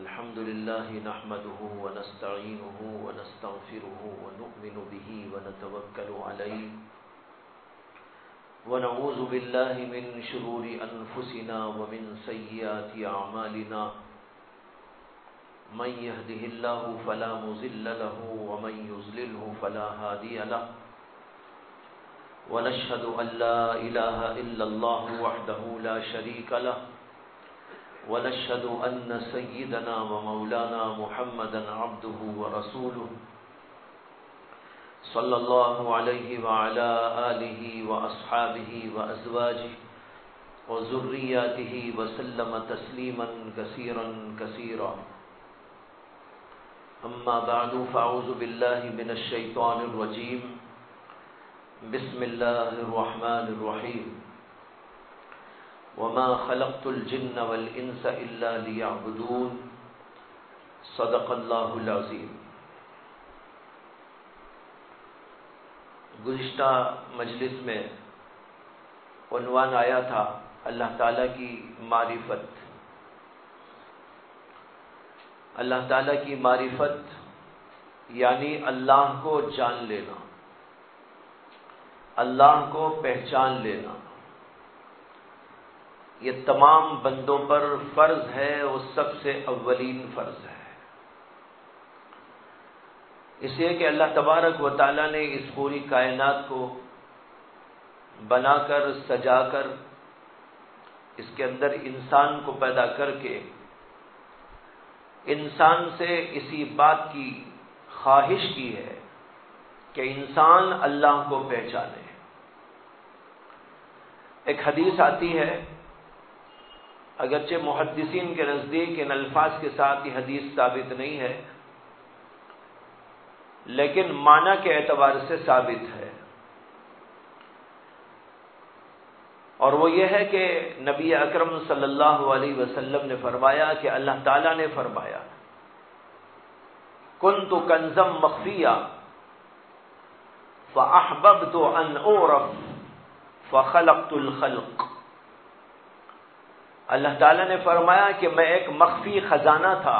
الحمد لله نحمده ونستعينه ونستغفره ونؤمن به ونتوكل عليه ونعوذ بالله من شرور أنفسنا ومن سيئات أعمالنا من يهده الله فلا مضل له ومن يضلله فلا هادي له ونشهد أن لا إله إلا الله وحده لا شريك له ونشهد أن سيدنا ومولانا محمدا عبده ورسوله صلى الله عليه وعلى آله وأصحابه وأزواجه وذرياته وسلم تسليما كثيرا كثيرا أما بعد فأعوذ بالله من الشيطان الرجيم بسم الله الرحمن الرحيم وما خلقت الجن والانس الا ليعبدون صدق اللہ العظیم۔ گزشتہ مجلس میں عنوان آیا تھا اللہ تعالیٰ کی معرفت۔ اللہ تعالیٰ کی معرفت یعنی اللہ کو جان لینا، اللہ کو پہچان لینا۔ یہ تمام بندوں پر فرض ہے اور سب سے اولین فرض ہے، اس لیے کہ اللہ تبارک و تعالیٰ نے اس پوری کائنات کو بنا کر سجا کر اس کے اندر انسان کو پیدا کر کے انسان سے اسی بات کی خواہش کی ہے کہ انسان اللہ کو پہچانے۔ ایک حدیث آتی ہے، اگرچہ محدثین کے نزدیک ان الفاظ کے ساتھ یہ حدیث ثابت نہیں ہے، لیکن معنی کے اعتبار سے ثابت ہے، اور وہ یہ ہے کہ نبی اکرم صلی اللہ علیہ وسلم نے فرمایا کہ اللہ تعالیٰ نے فرمایا کنت کنزا مخفیا فاحببت ان اعرف فخلقت الخلق۔ اللہ تعالیٰ نے فرمایا کہ میں ایک مخفی خزانہ تھا،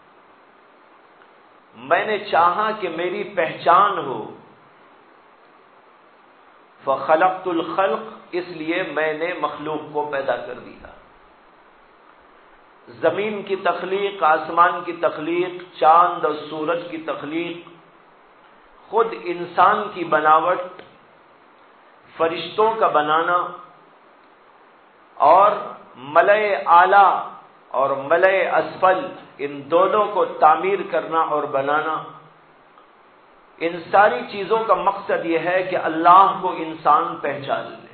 میں نے چاہا کہ میری پہچان ہو، فخلقت الخلق، اس لیے میں نے مخلوق کو پیدا کر دیا۔ زمین کی تخلیق، آسمان کی تخلیق، چاند اور سورج کی تخلیق، خود انسان کی بناوٹ، فرشتوں کا بنانا، اور ملئ اعلیٰ اور ملئ اسفل ان دونوں کو تعمیر کرنا اور بنانا، ان ساری چیزوں کا مقصد یہ ہے کہ اللہ کو انسان پہچان لے۔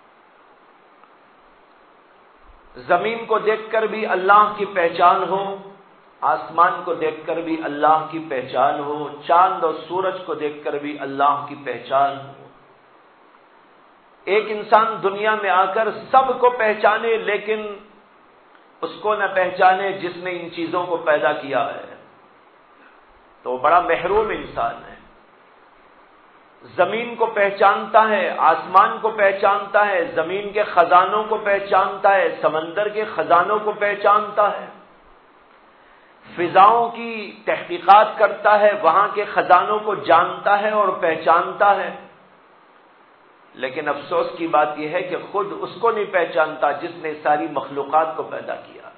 زمین کو دیکھ کر بھی اللہ کی پہچان ہو، آسمان کو دیکھ کر بھی اللہ کی پہچان ہو، چاند اور سورج کو دیکھ کر بھی اللہ کی پہچان ہو۔ ایک انسان دنیا میں آ کر سب کو پہچانے لیکن اس کو نہ پہچانے جس نے ان چیزوں کو پیدا کیا ہے، تو وہ بڑا محروم انسان ہے۔ زمین کو پہچانتا ہے، آسمان کو پہچانتا ہے، زمین کے خزانوں کو پہچانتا ہے، سمندر کے خزانوں کو پہچانتا ہے، فضاؤں کی تحقیقات کرتا ہے، وہاں کے خزانوں کو جانتا ہے اور پہچانتا ہے، لیکن افسوس کی بات یہ ہے کہ خود اس کو نہیں پہچانتا جس نے ساری مخلوقات کو پیدا کیا۔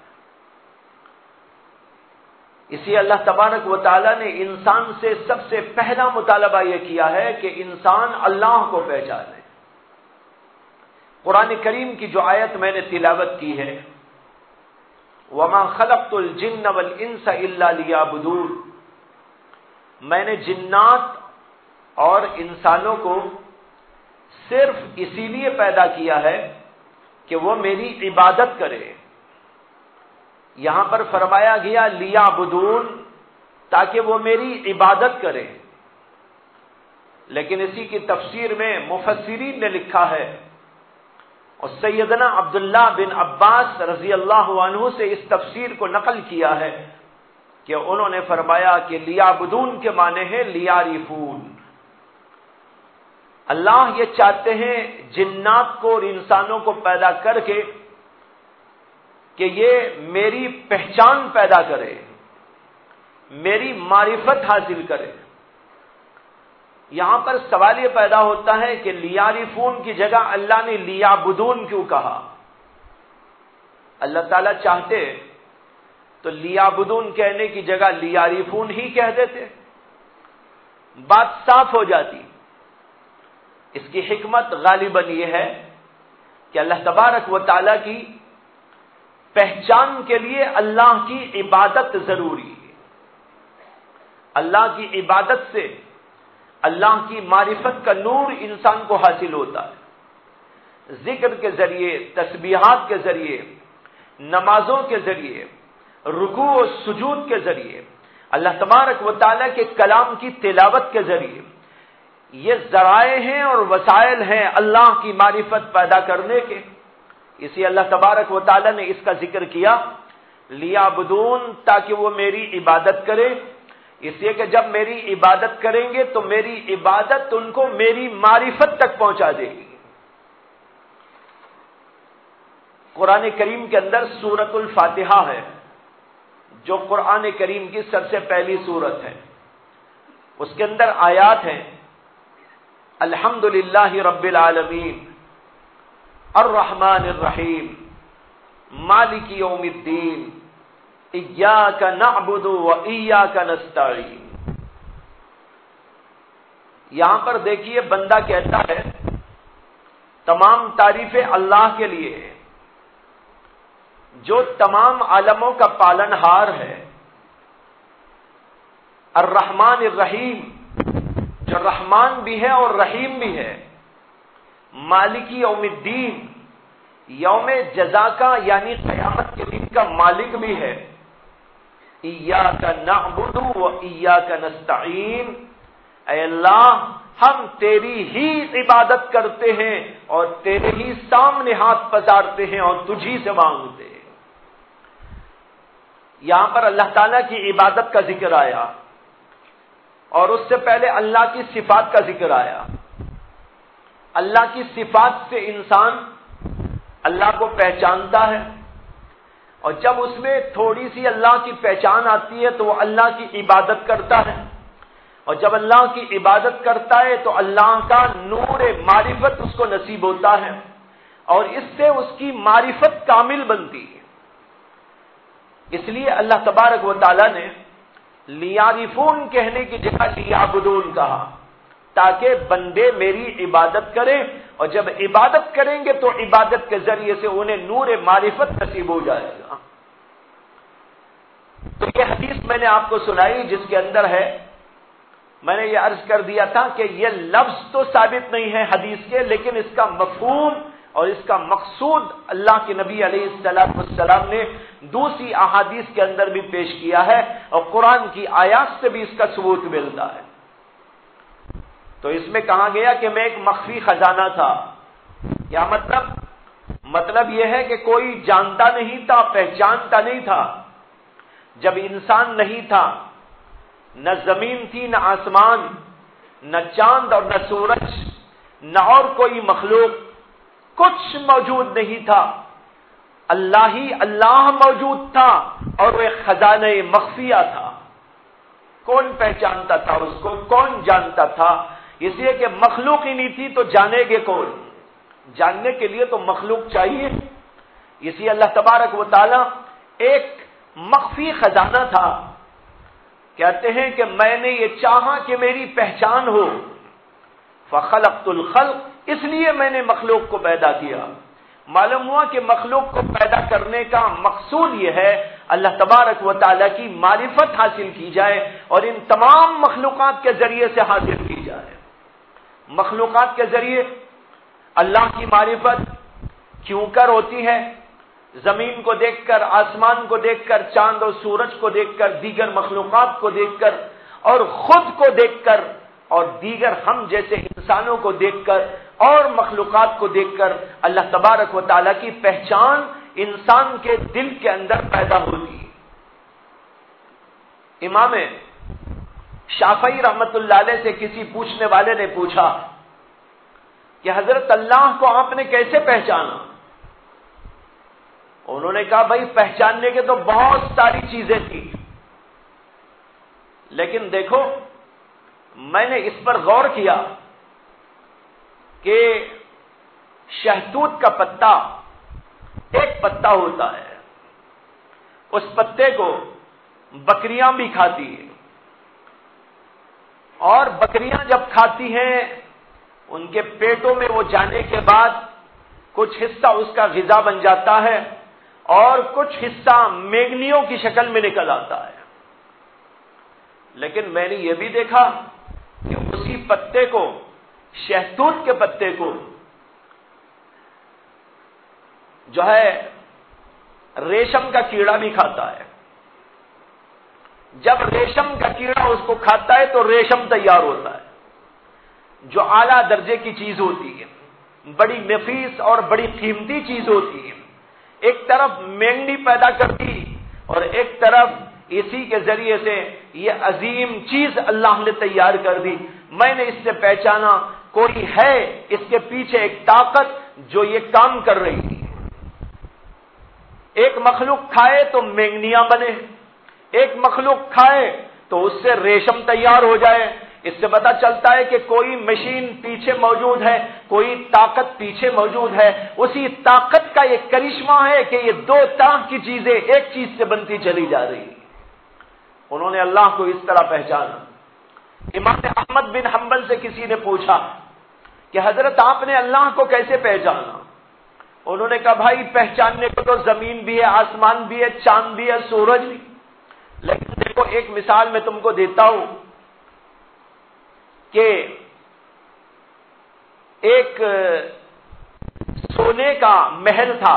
اسی اللہ تبارک و تعالیٰ نے انسان سے سب سے پہلا مطالبہ یہ کیا ہے کہ انسان اللہ کو پہچانے۔ قرآن کریم کی جو آیت میں نے تلاوت کی ہے، وَمَا خَلَقْتُ الْجِنَّ وَالْإِنسَ إِلَّا لِيَعْبُدُونِ، میں نے جنات اور انسانوں کو صرف اسی لیے پیدا کیا ہے کہ وہ میری عبادت کرے۔ یہاں پر فرمایا گیا لیعبدون، تاکہ وہ میری عبادت کرے، لیکن اسی کی تفسیر میں مفسرین نے لکھا ہے، اور سیدنا عبداللہ بن عباس رضی اللہ عنہ سے اس تفسیر کو نقل کیا ہے کہ انہوں نے فرمایا کہ لیعبدون کے معنی ہے لیعرفون۔ اللہ یہ چاہتے ہیں جنات کو اور انسانوں کو پیدا کر کے کہ یہ میری پہچان پیدا کرے، میری معرفت حاصل کرے۔ یہاں پر سوال یہ پیدا ہوتا ہے کہ لیعرفون کی جگہ اللہ نے لیعبدون کیوں کہا؟ اللہ تعالیٰ چاہتے تو لیعبدون کہنے کی جگہ لیعرفون ہی کہہ دیتے، بات صاف ہو جاتی۔ اس کی حکمت غالباً یہ ہے کہ اللہ تبارک و تعالیٰ کی پہچان کے لیے اللہ کی عبادت ضروری ہے۔ اللہ کی عبادت سے اللہ کی معرفت کا نور انسان کو حاصل ہوتا ہے۔ ذکر کے ذریعے، تسبیحات کے ذریعے، نمازوں کے ذریعے، رکوع و سجود کے ذریعے، اللہ تبارک و تعالیٰ کے کلام کی تلاوت کے ذریعے، یہ ذرائع ہیں اور وسائل ہیں اللہ کی معرفت پیدا کرنے کے۔ اسی اللہ تبارک و تعالیٰ نے اس کا ذکر کیا لیعبدون، تاکہ وہ میری عبادت کرے، اس لیے کہ جب میری عبادت کریں گے تو میری عبادت ان کو میری معرفت تک پہنچا دے گی۔ قرآن کریم کے اندر سورۃ الفاتحہ ہے، جو قرآن کریم کی سب سے پہلی سورت ہے۔ اس کے اندر آیات ہیں الحمدللہ رب العالمین، الرحمن الرحیم، مالک یوم الدین، ایاک نعبد و ایاک نستعین۔ یہاں پر دیکھیے بندہ کہتا ہے تمام تعریفیں اللہ کے لیے ہے، جو تمام عالموں کا پالن ہار ہے، الرحمن الرحیم، جو رحمان بھی ہے اور رحیم بھی ہے، مالک یوم الدین، یوم جزا کا یعنی قیامت کے دن کا مالک بھی ہے، ایاک نعبد و ایاک نستعین، اے اللہ ہم تیری ہی عبادت کرتے ہیں اور تیرے ہی سامنے ہاتھ پسارتے ہیں اور تجھی سے مانگتے ہیں۔ یہاں پر اللہ تعالیٰ کی عبادت کا ذکر آیا اور اس سے پہلے اللہ کی صفات کا ذکر آیا۔ اللہ کی صفات سے انسان اللہ کو پہچانتا ہے، اور جب اس میں تھوڑی سی اللہ کی پہچان آتی ہے تو وہ اللہ کی عبادت کرتا ہے، اور جب اللہ کی عبادت کرتا ہے تو اللہ کا نور معرفت اس کو نصیب ہوتا ہے، اور اس سے اس کی معرفت کامل بنتی ہے۔ اس لیے اللہ تبارک و تعالیٰ نے لیعرفون کہنے کی جگہ لیعبدون کہا، تاکہ بندے میری عبادت کریں، اور جب عبادت کریں گے تو عبادت کے ذریعے سے انہیں نور معرفت نصیب ہو جائے گا۔ تو یہ حدیث میں نے آپ کو سنائی جس کے اندر ہے، میں نے یہ عرض کر دیا تھا کہ یہ لفظ تو ثابت نہیں ہے حدیث کے، لیکن اس کا مفہوم اور اس کا مقصود اللہ کے نبی علیہ السلام نے دوسری احادیث کے اندر بھی پیش کیا ہے، اور قرآن کی آیات سے بھی اس کا ثبوت ملتا ہے۔ تو اس میں کہا گیا کہ میں ایک مخفی خزانہ تھا۔ کیا مطلب یہ ہے کہ کوئی جانتا نہیں تھا، پہچانتا نہیں تھا۔ جب انسان نہیں تھا، نہ زمین تھی، نہ آسمان، نہ چاند اور نہ سورج، نہ اور کوئی مخلوق، کچھ موجود نہیں تھا، اللہ ہی اللہ موجود تھا، اور وہ ایک خزانہ مخفیہ تھا۔ کون پہچانتا تھا اس کو؟ کون جانتا تھا؟ اس لیے کہ مخلوق ہی نہیں تھی تو جانے گے کون؟ جاننے کے لیے تو مخلوق چاہیے۔ اسی اللہ تبارک و تعالی ایک مخفی خزانہ تھا۔ کہتے ہیں کہ میں نے یہ چاہا کہ میری پہچان ہو، فخلقت الخلق، اس لیے میں نے مخلوق کو پیدا کیا۔ معلوم ہوا کہ مخلوق کو پیدا کرنے کا مقصود یہ ہے اللہ تبارک و تعالیٰ کی معرفت حاصل کی جائے، اور ان تمام مخلوقات کے ذریعے سے حاصل کی جائے۔ مخلوقات کے ذریعے اللہ کی معرفت کیوں کر ہوتی ہے؟ زمین کو دیکھ کر، آسمان کو دیکھ کر، چاند اور سورج کو دیکھ کر، دیگر مخلوقات کو دیکھ کر، اور خود کو دیکھ کر، اور دیگر ہم جیسے انسانوں کو دیکھ کر اور مخلوقات کو دیکھ کر اللہ تبارک و تعالیٰ کی پہچان انسان کے دل کے اندر پیدا ہوتی ہے۔ امام شافعی رحمت اللہ علیہ سے کسی پوچھنے والے نے پوچھا کہ حضرت اللہ کو آپ نے کیسے پہچانا؟ انہوں نے کہا بھائی پہچاننے کے تو بہت ساری چیزیں تھیں، لیکن دیکھو میں نے اس پر غور کیا کہ شہتوت کا پتا ایک پتا ہوتا ہے، اس پتے کو بکریاں بھی کھاتی ہیں، اور بکریاں جب کھاتی ہیں ان کے پیٹوں میں وہ جانے کے بعد کچھ حصہ اس کا غذا بن جاتا ہے اور کچھ حصہ مینگنیوں کی شکل میں نکل آتا ہے۔ لیکن میں نے یہ بھی دیکھا کہ اسی پتے کو، شہتوت کے پتے کو جو ہے ریشم کا کیڑا بھی کھاتا ہے۔ جب ریشم کا کیڑا اس کو کھاتا ہے تو ریشم تیار ہوتا ہے، جو اعلیٰ درجے کی چیز ہوتی ہے، بڑی نفیس اور بڑی قیمتی چیز ہوتی ہے۔ ایک طرف مینگنی پیدا کرتی اور ایک طرف اسی کے ذریعے سے یہ عظیم چیز اللہ نے تیار کر دی۔ میں نے اس سے پہچانا کوئی ہے اس کے پیچھے ایک طاقت جو یہ کام کر رہی ہے۔ ایک مخلوق کھائے تو مینگنیاں بنے، ایک مخلوق کھائے تو اس سے ریشم تیار ہو جائے۔ اس سے پتا چلتا ہے کہ کوئی مشین پیچھے موجود ہے، کوئی طاقت پیچھے موجود ہے۔ اسی طاقت کا یہ کرشمہ ہے کہ یہ دو طرح کی چیزیں ایک چیز سے بنتی چلی جا رہی ہیں۔ انہوں نے اللہ کو اس طرح پہچانا۔ امام احمد بن حنبل سے کسی نے پوچھا کہ حضرت آپ نے اللہ کو کیسے پہچانا؟ انہوں نے کہا بھائی پہچاننے کو تو زمین بھی ہے، آسمان بھی ہے، چاند بھی ہے، سورج بھی، لیکن دیکھو ایک مثال میں تم کو دیتا ہوں کہ ایک سونے کا محل تھا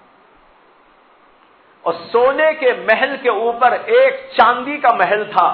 اور سونے کے محل کے اوپر ایک چاندی کا محل تھا۔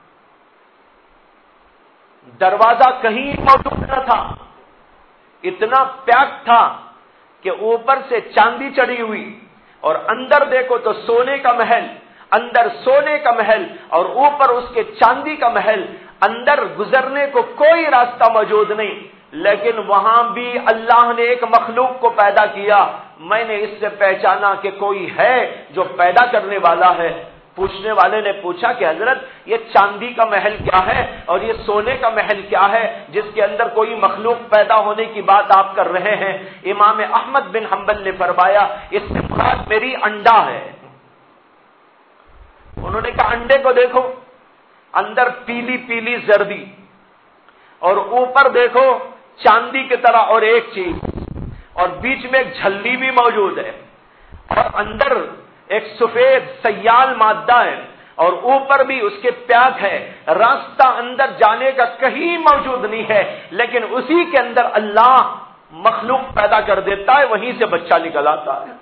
دروازہ کہیں موجود نہ تھا، اتنا پیک تھا کہ اوپر سے چاندی چڑھی ہوئی اور اندر دیکھو تو سونے کا محل، اندر سونے کا محل اور اوپر اس کے چاندی کا محل۔ اندر گزرنے کو کوئی راستہ موجود نہیں، لیکن وہاں بھی اللہ نے ایک مخلوق کو پیدا کیا۔ میں نے اس سے پہچانا کہ کوئی ہے جو پیدا کرنے والا ہے۔ پوچھنے والے نے پوچھا کہ حضرت یہ چاندی کا محل کیا ہے اور یہ سونے کا محل کیا ہے جس کے اندر کوئی مخلوق پیدا ہونے کی بات آپ کر رہے ہیں؟ امام احمد بن حنبل نے فرمایا اس سے مراد میری انڈا ہے۔ انہوں نے کہا انڈے کو دیکھو، اندر پیلی پیلی زردی اور اوپر دیکھو چاندی کی طرح اور ایک چیز، اور بیچ میں ایک جھلی بھی موجود ہے، اور اندر ایک سفید سیال مادہ ہے اور اوپر بھی اس کے پیاک ہے۔ راستہ اندر جانے کا کہیں موجود نہیں ہے، لیکن اسی کے اندر اللہ مخلوق پیدا کر دیتا ہے، وہیں سے بچہ نکل آتا ہے۔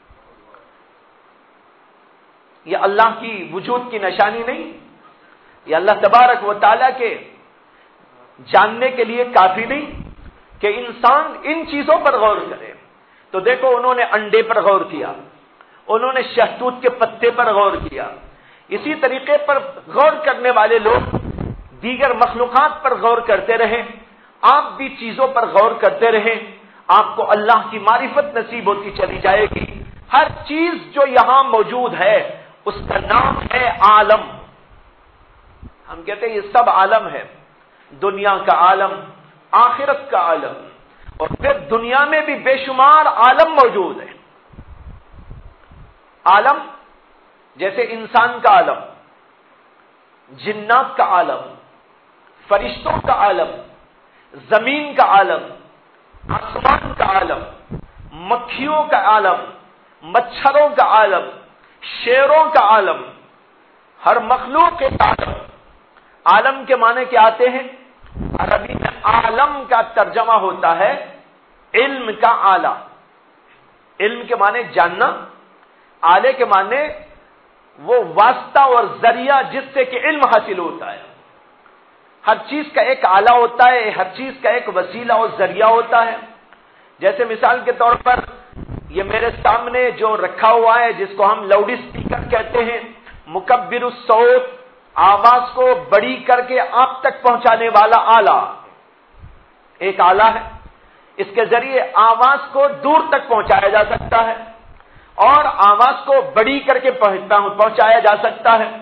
یہ اللہ کی وجود کی نشانی نہیں، یہ اللہ تبارک و تعالیٰ کے جاننے کے لیے کافی نہیں کہ انسان ان چیزوں پر غور کرے۔ تو دیکھو انہوں نے انڈے پر غور کیا، انہوں نے شہتوت کے پتے پر غور کیا۔ اسی طریقے پر غور کرنے والے لوگ دیگر مخلوقات پر غور کرتے رہے۔ آپ بھی چیزوں پر غور کرتے رہے، آپ کو اللہ کی معرفت نصیب ہوتی چلی جائے گی۔ ہر چیز جو یہاں موجود ہے اس کا نام ہے عالم۔ ہم کہتے ہیں یہ سب عالم ہے، دنیا کا عالم، آخرت کا عالم، اور پھر دنیا میں بھی بے شمار عالم موجود ہے۔ عالم جیسے انسان کا عالم، جنات کا عالم، فرشتوں کا عالم، زمین کا عالم، آسمان کا عالم، مکھیوں کا عالم، مچھروں کا عالم، شیروں کا عالم، ہر مخلوق کے عالم۔ عالم کے معنی کیا آتے ہیں؟ عربی میں عالم کا ترجمہ ہوتا ہے علم کا آلہ۔ علم کے معنی جاننا، آلے کے معنی وہ واسطہ اور ذریعہ جس سے کہ علم حاصل ہوتا ہے۔ ہر چیز کا ایک آلہ ہوتا ہے، ہر چیز کا ایک وسیلہ اور ذریعہ ہوتا ہے۔ جیسے مثال کے طور پر یہ میرے سامنے جو رکھا ہوا ہے جس کو ہم لاؤڈ اسپیکر کہتے ہیں، مکبر الصوت، آواز کو بڑی کر کے آپ تک پہنچانے والا آلہ، ایک آلہ ہے۔ اس کے ذریعے آواز کو دور تک پہنچایا جا سکتا ہے اور آواز کو بڑی کر کے پہنچایا جا سکتا ہے۔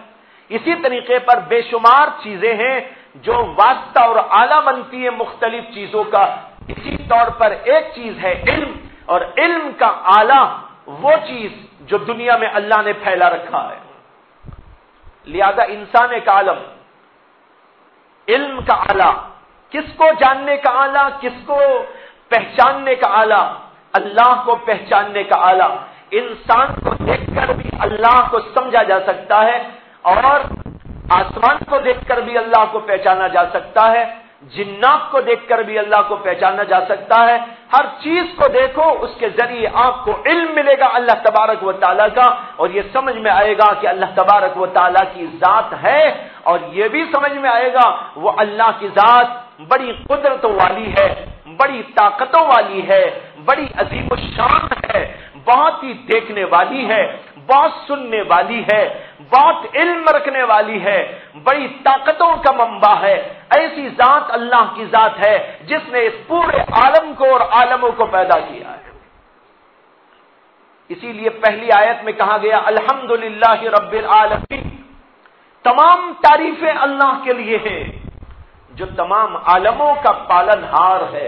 اسی طریقے پر بے شمار چیزیں ہیں جو واسطہ اور آلہ بنتی ہیں مختلف چیزوں کا. اسی طور پر ایک چیز ہے علم، اور علم کا آلہ وہ چیز جو دنیا میں اللہ نے پھیلا رکھا ہے. لہذا انسان کا عالم، علم کا آلہ، کس کو جاننے کا آلہ، کس کو پہچاننے کا آلہ؟ اللہ کو پہچاننے کا آلہ. انسان کو دیکھ کر بھی اللہ کو سمجھا جا سکتا ہے، اور آسمان کو دیکھ کر بھی اللہ کو پہچانا جا سکتا ہے، جنات کو دیکھ کر بھی اللہ کو پہچانا جا سکتا ہے. ہر چیز کو دیکھو، اس کے ذریعے آپ کو علم ملے گا اللہ تبارک و تعالیٰ کا، اور یہ سمجھ میں آئے گا کہ اللہ تبارک و تعالیٰ کی ذات ہے، اور یہ بھی سمجھ میں آئے گا وہ اللہ کی ذات بڑی قدرتوں والی ہے، بڑی طاقتوں والی ہے، بڑی عظیم الشان ہے، بہت ہی دیکھنے والی ہے، بہت سننے والی ہے، بہت علم رکھنے والی ہے، بڑی طاقتوں کا منبع ہے. ایسی ذات اللہ کی ذات ہے جس نے اس پورے عالم کو اور عالموں کو پیدا کیا ہے. اسی لیے پہلی آیت میں کہا گیا الحمدللہ رب العالمین، تمام تعریفیں اللہ کے لیے ہیں جو تمام عالموں کا پالن ہار ہے.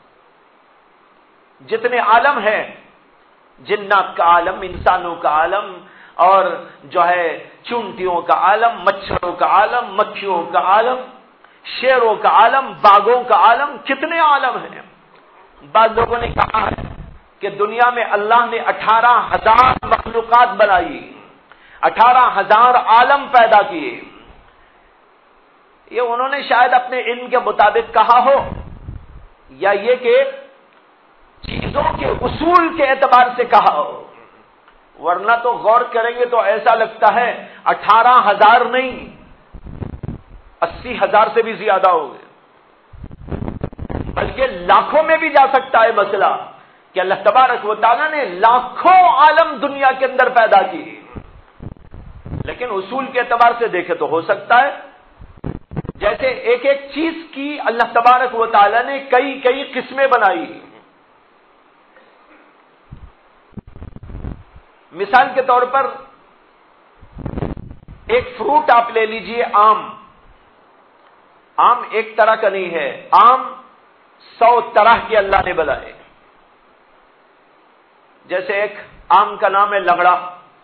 جتنے عالم ہیں، جنات کا عالم، انسانوں کا عالم، اور جو ہے چونٹیوں کا عالم، مچھروں کا عالم، مکھیوں کا عالم، شیروں کا عالم، باغوں کا عالم، کتنے عالم ہیں. بعض لوگوں نے کہا ہے کہ دنیا میں اللہ نے 18,000 مخلوقات بنائی، 18,000 عالم پیدا کیے. یہ انہوں نے شاید اپنے علم کے مطابق کہا ہو، یا یہ کہ چیزوں کے اصول کے اعتبار سے کہا ہو، ورنہ تو غور کریں گے تو ایسا لگتا ہے 18,000 نہیں، 80,000 سے بھی زیادہ ہو گئے، بلکہ لاکھوں میں بھی جا سکتا ہے مسئلہ کہ اللہ تبارک و تعالیٰ نے لاکھوں عالم دنیا کے اندر پیدا کی. لیکن اصول کے اعتبار سے دیکھے تو ہو سکتا ہے جیسے ایک ایک چیز کی اللہ تبارک و تعالیٰ نے کئی کئی قسمیں بنائی. مثال کے طور پر ایک فروٹ آپ لے لیجئے، آم. آم ایک طرح کا نہیں ہے، آم 100 طرح کے اللہ نے بنائے. جیسے ایک آم کا نام ہے لنگڑا،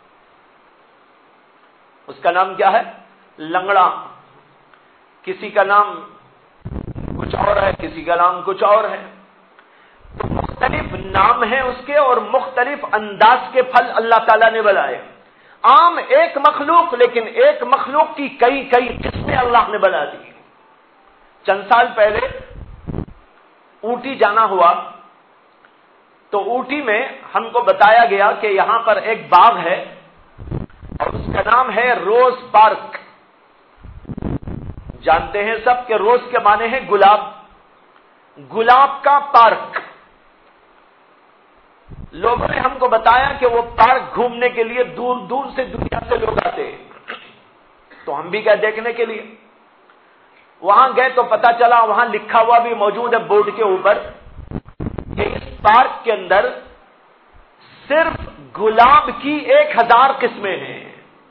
اس کا نام کیا ہے؟ لنگڑا. کسی کا نام کچھ اور ہے، کسی کا نام کچھ اور ہے. تو مختلف نام ہیں اس کے، اور مختلف انداز کے پھل اللہ تعالیٰ نے بنائے. آم ایک مخلوق، لیکن ایک مخلوق کی کئی کئی قسمیں اللہ نے بنا دی. چند سال پہلے اوٹی جانا ہوا تو اوٹی میں ہم کو بتایا گیا کہ یہاں پر ایک باغ ہے اور اس کا نام ہے روز پارک. جانتے ہیں سب کہ روز کے معنی ہے گلاب، گلاب کا پارک. لوگوں نے ہم کو بتایا کہ وہ پارک گھومنے کے لیے دور دور سے دنیا سے لوگ آتے ہیں. تو ہم بھی گئے دیکھنے کے لیے. وہاں گئے تو پتا چلا وہاں لکھا ہوا بھی موجود ہے بورڈ کے اوپر کہ اس پارک کے اندر صرف گلاب کی 1,000 قسمیں ہیں.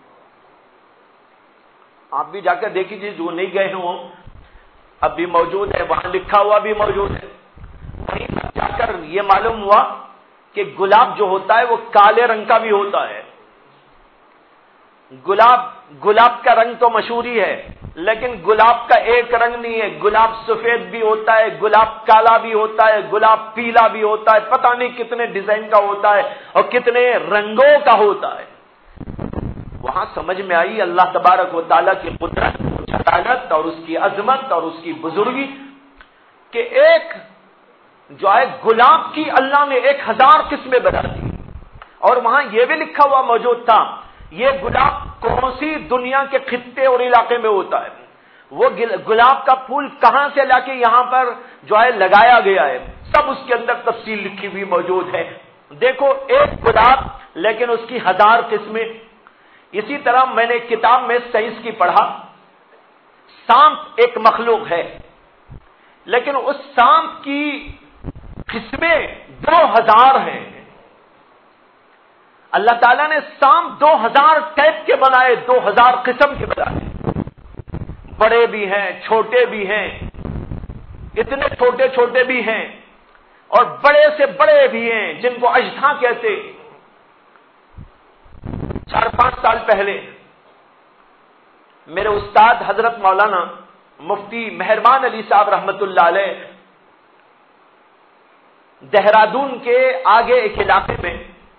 آپ بھی جا کر دیکھیے جو نہیں گئے ہیں وہ اب بھی موجود ہے، وہاں لکھا ہوا بھی موجود ہے. وہیں جا کر یہ معلوم ہوا کہ گلاب جو ہوتا ہے وہ کالے رنگ کا بھی ہوتا ہے. گلاب کا رنگ تو مشہور ہی ہے، لیکن گلاب کا ایک رنگ نہیں ہے. گلاب سفید بھی ہوتا ہے، گلاب کالا بھی ہوتا ہے، گلاب پیلا بھی ہوتا ہے، پتہ نہیں کتنے ڈیزائن کا ہوتا ہے اور کتنے رنگوں کا ہوتا ہے. وہاں سمجھ میں آئی اللہ تبارک و تعالیٰ کی قدرت، جلالت اور اس کی عظمت اور اس کی بزرگی کہ ایک جو ہے گلاب کی اللہ نے 1,000 قسمیں بنا دی. اور وہاں یہ بھی لکھا ہوا موجود تھا یہ گلاب کون سی دنیا کے خطے اور علاقے میں ہوتا ہے، وہ گلاب کا پھول کہاں سے لا کے یہاں پر جو ہے لگایا گیا ہے، سب اس کے اندر تفصیل لکھی ہوئی موجود ہے. دیکھو ایک گلاب لیکن اس کی 1,000 قسمیں. اسی طرح میں نے ایک کتاب میں سائنس کی پڑھا، سانپ ایک مخلوق ہے لیکن اس سانپ کی قسمیں 2,000 ہیں. اللہ تعالیٰ نے سانپ 2,000 ٹائپ کے بنائے، 2,000 قسم کے بنائے. بڑے بھی ہیں چھوٹے بھی ہیں، اتنے چھوٹے چھوٹے بھی ہیں اور بڑے سے بڑے بھی ہیں جن کو اژدھا کہتے۔ 4-5 سال پہلے میرے استاد حضرت مولانا مفتی مہربان علی صاحب رحمت اللہ علیہ دہرادون کے آگے ایک علاقے میں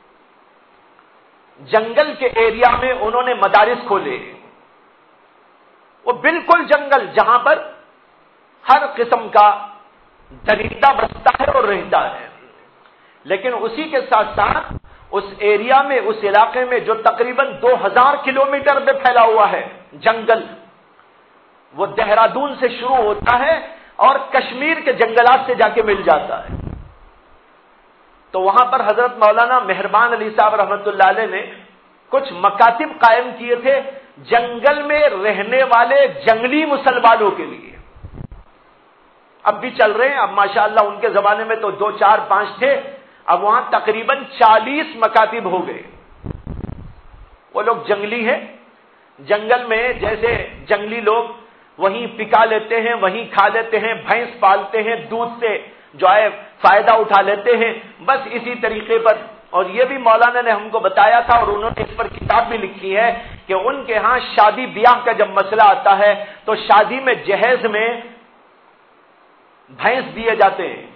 جنگل کے ایریا میں انہوں نے مدارس کھولے، وہ بالکل جنگل جہاں پر ہر قسم کا درندہ بستا ہے اور رہتا ہے، لیکن اسی کے ساتھ ساتھ اس ایریا میں، اس علاقے میں جو تقریباً 2000 کلومیٹر میں پھیلا ہوا ہے جنگل، وہ دہرادون سے شروع ہوتا ہے اور کشمیر کے جنگلات سے جا کے مل جاتا ہے۔ تو وہاں پر حضرت مولانا مہربان علی صاحب رحمت اللہ علیہ نے کچھ مکاتب قائم کیے تھے جنگل میں رہنے والے جنگلی مسلمانوں کے لیے، اب بھی چل رہے ہیں، اب ماشاءاللہ ان کے زمانے میں تو 2 4 5 تھے، اب وہاں تقریباً 40 مکاتب ہو گئے۔ وہ لوگ جنگلی ہیں، جنگل میں جیسے جنگلی لوگ وہیں پکا لیتے ہیں، وہیں کھا لیتے ہیں، بھینس پالتے ہیں، دودھ سے جو ہے فائدہ اٹھا لیتے ہیں، بس اسی طریقے پر۔ اور یہ بھی مولانا نے ہم کو بتایا تھا اور انہوں نے اس پر کتاب بھی لکھی ہے کہ ان کے ہاں شادی بیاہ کا جب مسئلہ آتا ہے تو شادی میں جہیز میں بھینس دیے جاتے ہیں،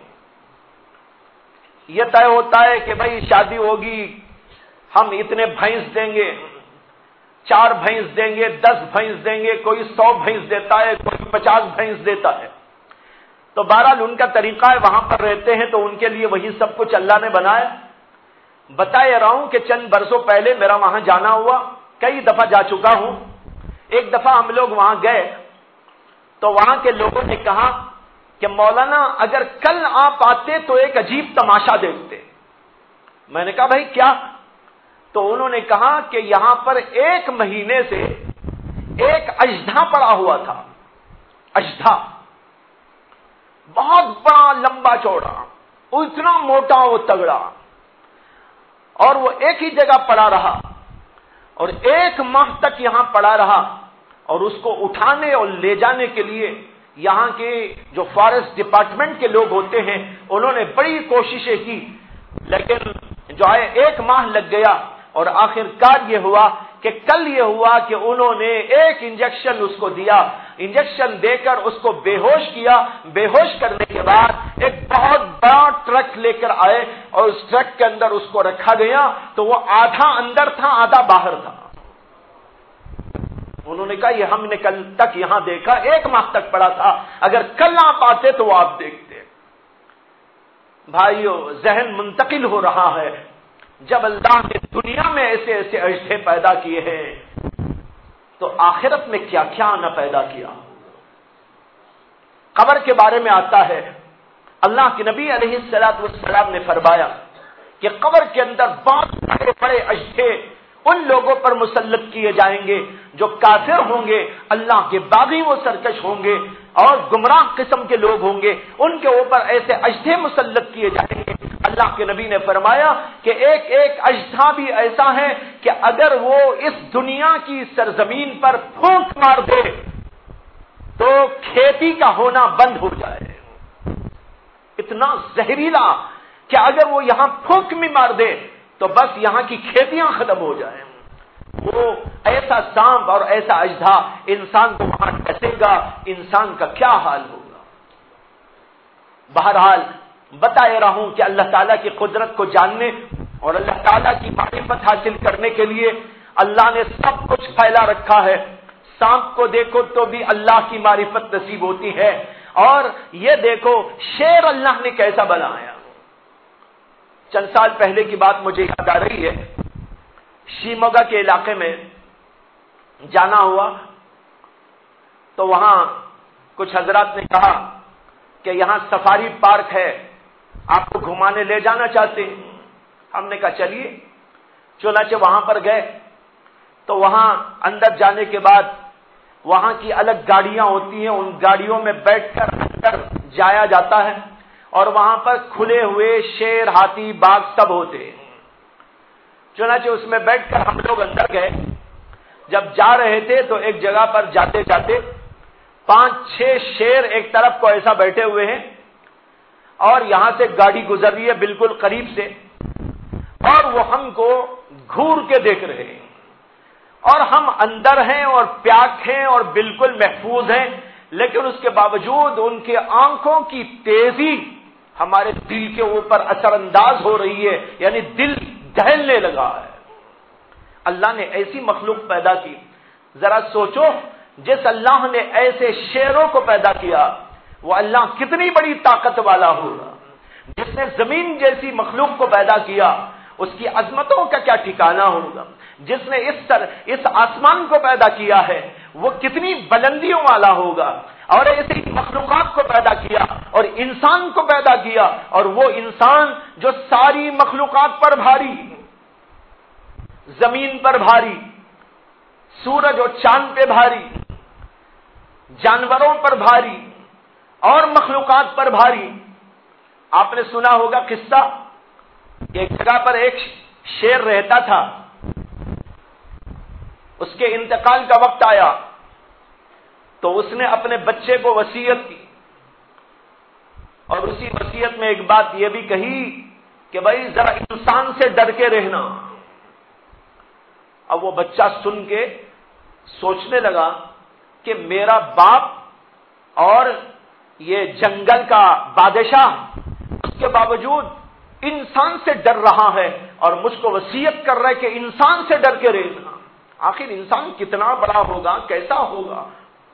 یہ طے ہوتا ہے کہ بھائی شادی ہوگی ہم اتنے بھینس دیں گے، 4 بھینس دیں گے، 10 بھینس دیں گے، کوئی 100 بھینس دیتا ہے، کوئی 50 بھینس دیتا ہے۔ تو بہرحال ان کا طریقہ ہے، وہاں پر رہتے ہیں تو ان کے لیے وہی سب کچھ اللہ نے بنایا۔ بتا رہا ہوں کہ چند برسوں پہلے میرا وہاں جانا ہوا، کئی دفعہ جا چکا ہوں۔ ایک دفعہ ہم لوگ وہاں گئے تو وہاں کے لوگوں نے کہا کہ مولانا اگر کل آپ آتے تو ایک عجیب تماشا دیکھتے۔ میں نے کہا بھائی کیا؟ تو انہوں نے کہا کہ یہاں پر 1 مہینے سے ایک اژدھا پڑا ہوا تھا، اژدھا بہت بڑا لمبا چوڑا، اتنا موٹا وہ تگڑا، اور وہ ایک ہی جگہ پڑا رہا اور 1 ماہ تک یہاں پڑا رہا، اور اس کو اٹھانے اور لے جانے کے لیے یہاں کے جو فارسٹ ڈپارٹمنٹ کے لوگ ہوتے ہیں انہوں نے بڑی کوششیں کی، لیکن جو ہے 1 ماہ لگ گیا، اور آخر کار یہ ہوا کہ کل یہ ہوا کہ انہوں نے ایک انجیکشن اس کو دیا، انجیکشن دے کر اس کو بے ہوش کیا، بے ہوش کرنے کے بعد ایک بہت بڑا ٹرک لے کر آئے اور اس ٹرک کے اندر اس کو رکھا گیا، تو وہ آدھا اندر تھا آدھا باہر تھا۔ انہوں نے کہا یہ ہم نے کل تک یہاں دیکھا، 1 ماہ تک پڑا تھا، اگر کل آپ آتے تو وہ آپ دیکھتے۔ بھائیو ذہن منتقل ہو رہا ہے، جب اللہ نے دنیا میں ایسے ایسے اژدھے پیدا کیے ہیں تو آخرت میں کیا کیا نہ پیدا کیا۔ قبر کے بارے میں آتا ہے، اللہ کے نبی علیہ السلام نے فرمایا کہ قبر کے اندر بہت بڑے بڑے اژدھے ان لوگوں پر مسلط کیے جائیں گے جو کافر ہوں گے، اللہ کے باغی و سرکش ہوں گے اور گمراہ قسم کے لوگ ہوں گے، ان کے اوپر ایسے اژدھے مسلط کیے جائیں گے۔ اللہ کے نبی نے فرمایا کہ ایک ایک اژدھا بھی ایسا ہے کہ اگر وہ اس دنیا کی سرزمین پر پھونک مار دے تو کھیتی کا ہونا بند ہو جائے، اتنا زہریلا کہ اگر وہ یہاں پھونک بھی مار دے تو بس یہاں کی کھیتیاں ختم ہو جائیں۔ وہ ایسا سانپ اور ایسا اژدھا انسان کو وہاں ڈسے گا، انسان کا کیا حال ہوگا۔ بہرحال بتا رہا ہوں کہ اللہ تعالیٰ کی قدرت کو جاننے اور اللہ تعالیٰ کی معرفت حاصل کرنے کے لیے اللہ نے سب کچھ پھیلا رکھا ہے۔ سانپ کو دیکھو تو بھی اللہ کی معرفت نصیب ہوتی ہے، اور یہ دیکھو شیر اللہ نے کیسا بنایا۔ چند سال پہلے کی بات مجھے یاد آ رہی ہے، شیموگا کے علاقے میں جانا ہوا تو وہاں کچھ حضرات نے کہا کہ یہاں سفاری پارک ہے، آپ کو گھمانے لے جانا چاہتے ہیں۔ ہم نے کہا چلیے، چنانچہ وہاں پر گئے تو وہاں اندر جانے کے بعد وہاں کی الگ گاڑیاں ہوتی ہیں، ان گاڑیوں میں بیٹھ کر اندر جایا جاتا ہے، اور وہاں پر کھلے ہوئے شیر، ہاتھی، باغ سب ہوتے ہیں۔ چنانچہ اس میں بیٹھ کر ہم لوگ اندر گئے۔ جب جا رہے تھے تو ایک جگہ پر جاتے جاتے 5-6 شیر ایک طرف کو ایسا بیٹھے ہوئے ہیں اور یہاں سے گاڑی گزر رہی ہے بالکل قریب سے، اور وہ ہم کو گھور کے دیکھ رہے ہیں، اور ہم اندر ہیں اور پیاک ہیں اور بالکل محفوظ ہیں، لیکن اس کے باوجود ان کے آنکھوں کی تیزی ہمارے دل کے اوپر اثر انداز ہو رہی ہے، یعنی دل دہلنے لگا ہے۔ اللہ نے ایسی مخلوق پیدا کی، ذرا سوچو جس اللہ نے ایسے شیروں کو پیدا کیا وہ اللہ کتنی بڑی طاقت والا ہوگا۔ جس نے زمین جیسی مخلوق کو پیدا کیا اس کی عظمتوں کا کیا ٹھکانہ ہوگا۔ جس نے اس آسمان کو پیدا کیا ہے وہ کتنی بلندیوں والا ہوگا، اور ایسی مخلوقات کو پیدا کیا اور انسان کو پیدا کیا، اور وہ انسان جو ساری مخلوقات پر بھاری، زمین پر بھاری، سورج اور چاند پہ بھاری، جانوروں پر بھاری اور مخلوقات پر بھاری۔ آپ نے سنا ہوگا قصہ کہ ایک جگہ پر ایک شیر رہتا تھا، اس کے انتقال کا وقت آیا تو اس نے اپنے بچے کو وصیت کی، اور اسی وصیت میں ایک بات یہ بھی کہی کہ بھائی ذرا انسان سے ڈر کے رہنا۔ اب وہ بچہ سن کے سوچنے لگا کہ میرا باپ اور یہ جنگل کا بادشاہ اس کے باوجود انسان سے ڈر رہا ہے اور مجھ کو وصیت کر رہا ہے کہ انسان سے ڈر کے رہنا۔ آخر انسان کتنا بڑا ہوگا، کیسا ہوگا؟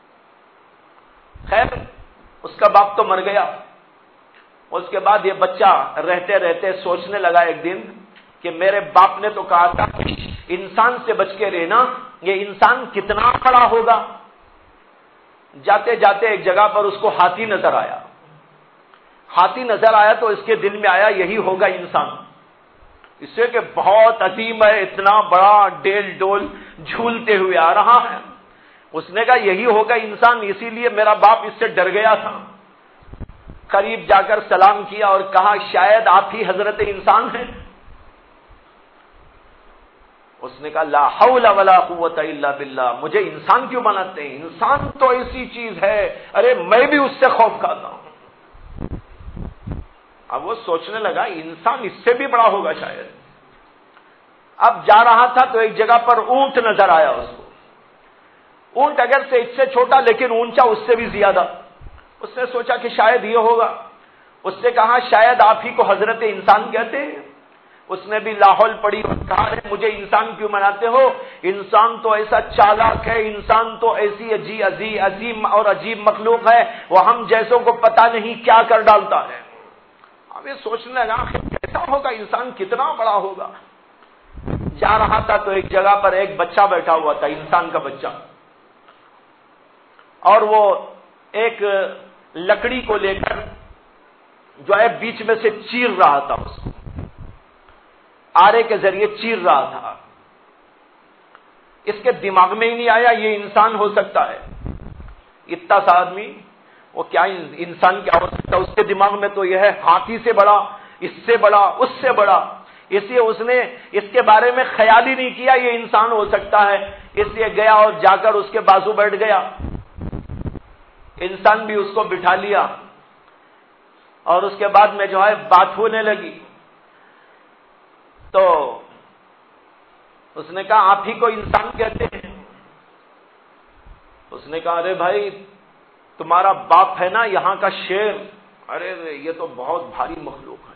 خیر اس کا باپ تو مر گیا۔ اس کے بعد یہ بچہ رہتے رہتے سوچنے لگا ایک دن کہ میرے باپ نے تو کہا تھا کہ انسان سے بچ کے رہنا، یہ انسان کتنا بڑا ہوگا۔ جاتے جاتے ایک جگہ پر اس کو ہاتھی نظر آیا۔ ہاتھی نظر آیا تو اس کے دل میں آیا یہی ہوگا انسان، اس سے کہ بہت عظیم ہے، اتنا بڑا ڈیل ڈول جھولتے ہوئے آ رہا ہے۔ اس نے کہا یہی ہوگا انسان، اسی لیے میرا باپ اس سے ڈر گیا تھا۔ قریب جا کر سلام کیا اور کہا شاید آپ ہی حضرت انسان ہیں۔ اس نے کہا لا حول ولا قوت الا باللہ، مجھے انسان کیوں بناتے ہیں؟ انسان تو ایسی چیز ہے، ارے میں بھی اس سے خوف کھاتا ہوں۔ اب وہ سوچنے لگا انسان اس سے بھی بڑا ہوگا شاید۔ اب جا رہا تھا تو ایک جگہ پر اونٹ نظر آیا اس کو۔ اونٹ اگر سے اس سے چھوٹا لیکن اونچا اس سے بھی زیادہ۔ اس نے سوچا کہ شاید یہ ہوگا۔ اس سے کہا شاید آپ ہی کو حضرت انسان کہتے ہیں۔ اس نے بھی لاہور پڑی اور کہا مجھے انسان کیوں مناتے ہو؟ انسان تو ایسا چالاک ہے، انسان تو ایسی عظیم اور عجیب مخلوق ہے، وہ ہم جیسوں کو پتہ نہیں کیا کر ڈالتا ہے۔ اب یہ سوچنے لگا کیسا ہوگا انسان، کتنا بڑا ہوگا۔ جا رہا تھا تو ایک جگہ پر ایک بچہ بیٹھا ہوا تھا، انسان کا بچہ، اور وہ ایک لکڑی کو لے کر جو ہے بیچ میں سے چیر رہا تھا، اس کو آرے کے ذریعے چیر رہا تھا۔ اس کے دماغ میں ہی نہیں آیا یہ انسان ہو سکتا ہے، اتنا سا آدمی، وہ کیا انسان کیا ہو سکتا ہے؟ اس کے دماغ میں تو یہ ہے ہاتھی سے بڑا، اس سے بڑا، اس سے بڑا، اس لیے اس نے اس کے بارے میں خیال ہی نہیں کیا یہ انسان ہو سکتا ہے۔ اس لیے گیا اور جا کر اس کے بازو بیٹھ گیا۔ انسان بھی اس کو بٹھا لیا اور اس کے بعد میں جو ہے بات ہونے لگی تو اس نے کہا آپ ہی کو انسان کہتے ہیں؟ اس نے کہا ارے بھائی تمہارا باپ ہے نا یہاں کا شیر، ارے یہ تو بہت بھاری مخلوق ہے۔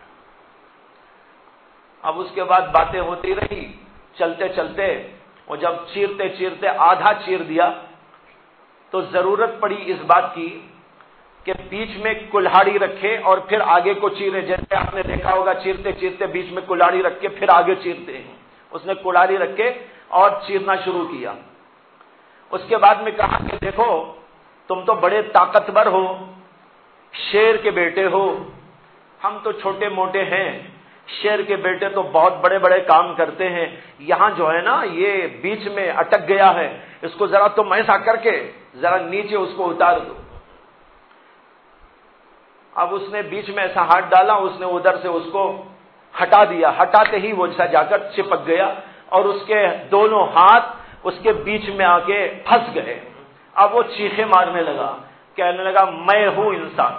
اب اس کے بعد باتیں ہوتی رہی، چلتے چلتے وہ جب چیرتے چیرتے آدھا چیر دیا تو ضرورت پڑی اس بات کی کہ بیچ میں کلہاڑی رکھے اور پھر آگے کو چیرے، جیسے آپ نے دیکھا ہوگا چیرتے چیرتے بیچ میں کلہاڑی رکھ کے پھر آگے چیرتے ہیں۔ اس نے کلہاڑی رکھ کے اور چیرنا شروع کیا۔ اس کے بعد میں کہا کہ دیکھو تم تو بڑے طاقتور ہو، شیر کے بیٹے ہو، ہم تو چھوٹے موٹے ہیں، شیر کے بیٹے تو بہت بڑے بڑے کام کرتے ہیں، یہاں جو ہے نا یہ بیچ میں اٹک گیا ہے، اس کو ذرا تم ایسا کر کے ذرا نیچے اس کو اتار دو۔ اب اس نے بیچ میں ایسا ہاتھ ڈالا، اس نے ادھر سے اس کو ہٹا دیا، ہٹاتے ہی وہ ایسا جا کر چپک گیا اور اس کے دونوں ہاتھ اس کے بیچ میں آ کے پھنس گئے۔ اب وہ چیخیں مارنے لگا، کہنے لگا میں ہوں انسان۔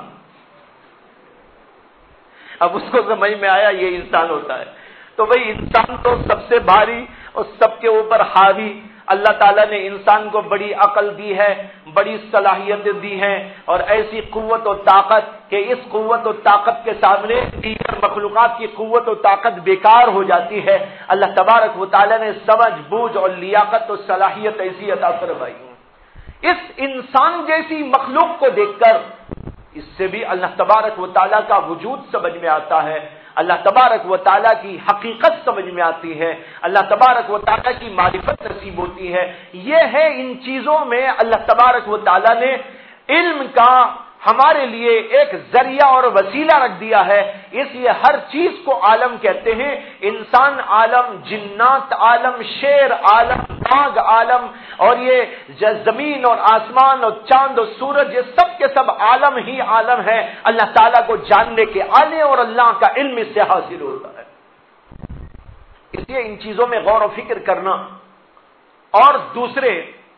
اب اس کو سمجھ میں آیا یہ انسان ہوتا ہے۔ تو بھئی انسان تو سب سے بھاری اور سب کے اوپر حاوی، اللہ تعالیٰ نے انسان کو بڑی عقل دی ہے، بڑی صلاحیتیں دی ہیں، اور ایسی قوت و طاقت کہ اس قوت و طاقت کے سامنے دیگر مخلوقات کی قوت و طاقت بیکار ہو جاتی ہے۔ اللہ تبارک و تعالیٰ نے سمجھ بوجھ اور لیاقت و صلاحیت ایسی عطا فرمائی۔ اس انسان جیسی مخلوق کو دیکھ کر اس سے بھی اللہ تبارک و تعالیٰ کا وجود سمجھ میں آتا ہے، اللہ تبارک و تعالیٰ کی حقیقت سمجھ میں آتی ہے، اللہ تبارک و تعالیٰ کی معرفت نصیب ہوتی ہے۔ یہ ہے ان چیزوں میں اللہ تبارک و تعالیٰ نے علم کا ہمارے لیے ایک ذریعہ اور وسیلہ رکھ دیا ہے، اس لیے ہر چیز کو عالم کہتے ہیں۔ انسان عالم، جنات عالم، شیر عالم، باغ عالم، اور یہ زمین اور آسمان اور چاند اور سورج، یہ سب کے سب عالم ہی عالم ہے۔ اللہ تعالیٰ کو جاننے کے آنے اور اللہ کا علم اس سے حاصل ہوتا ہے۔ اس لیے ان چیزوں میں غور و فکر کرنا، اور دوسرے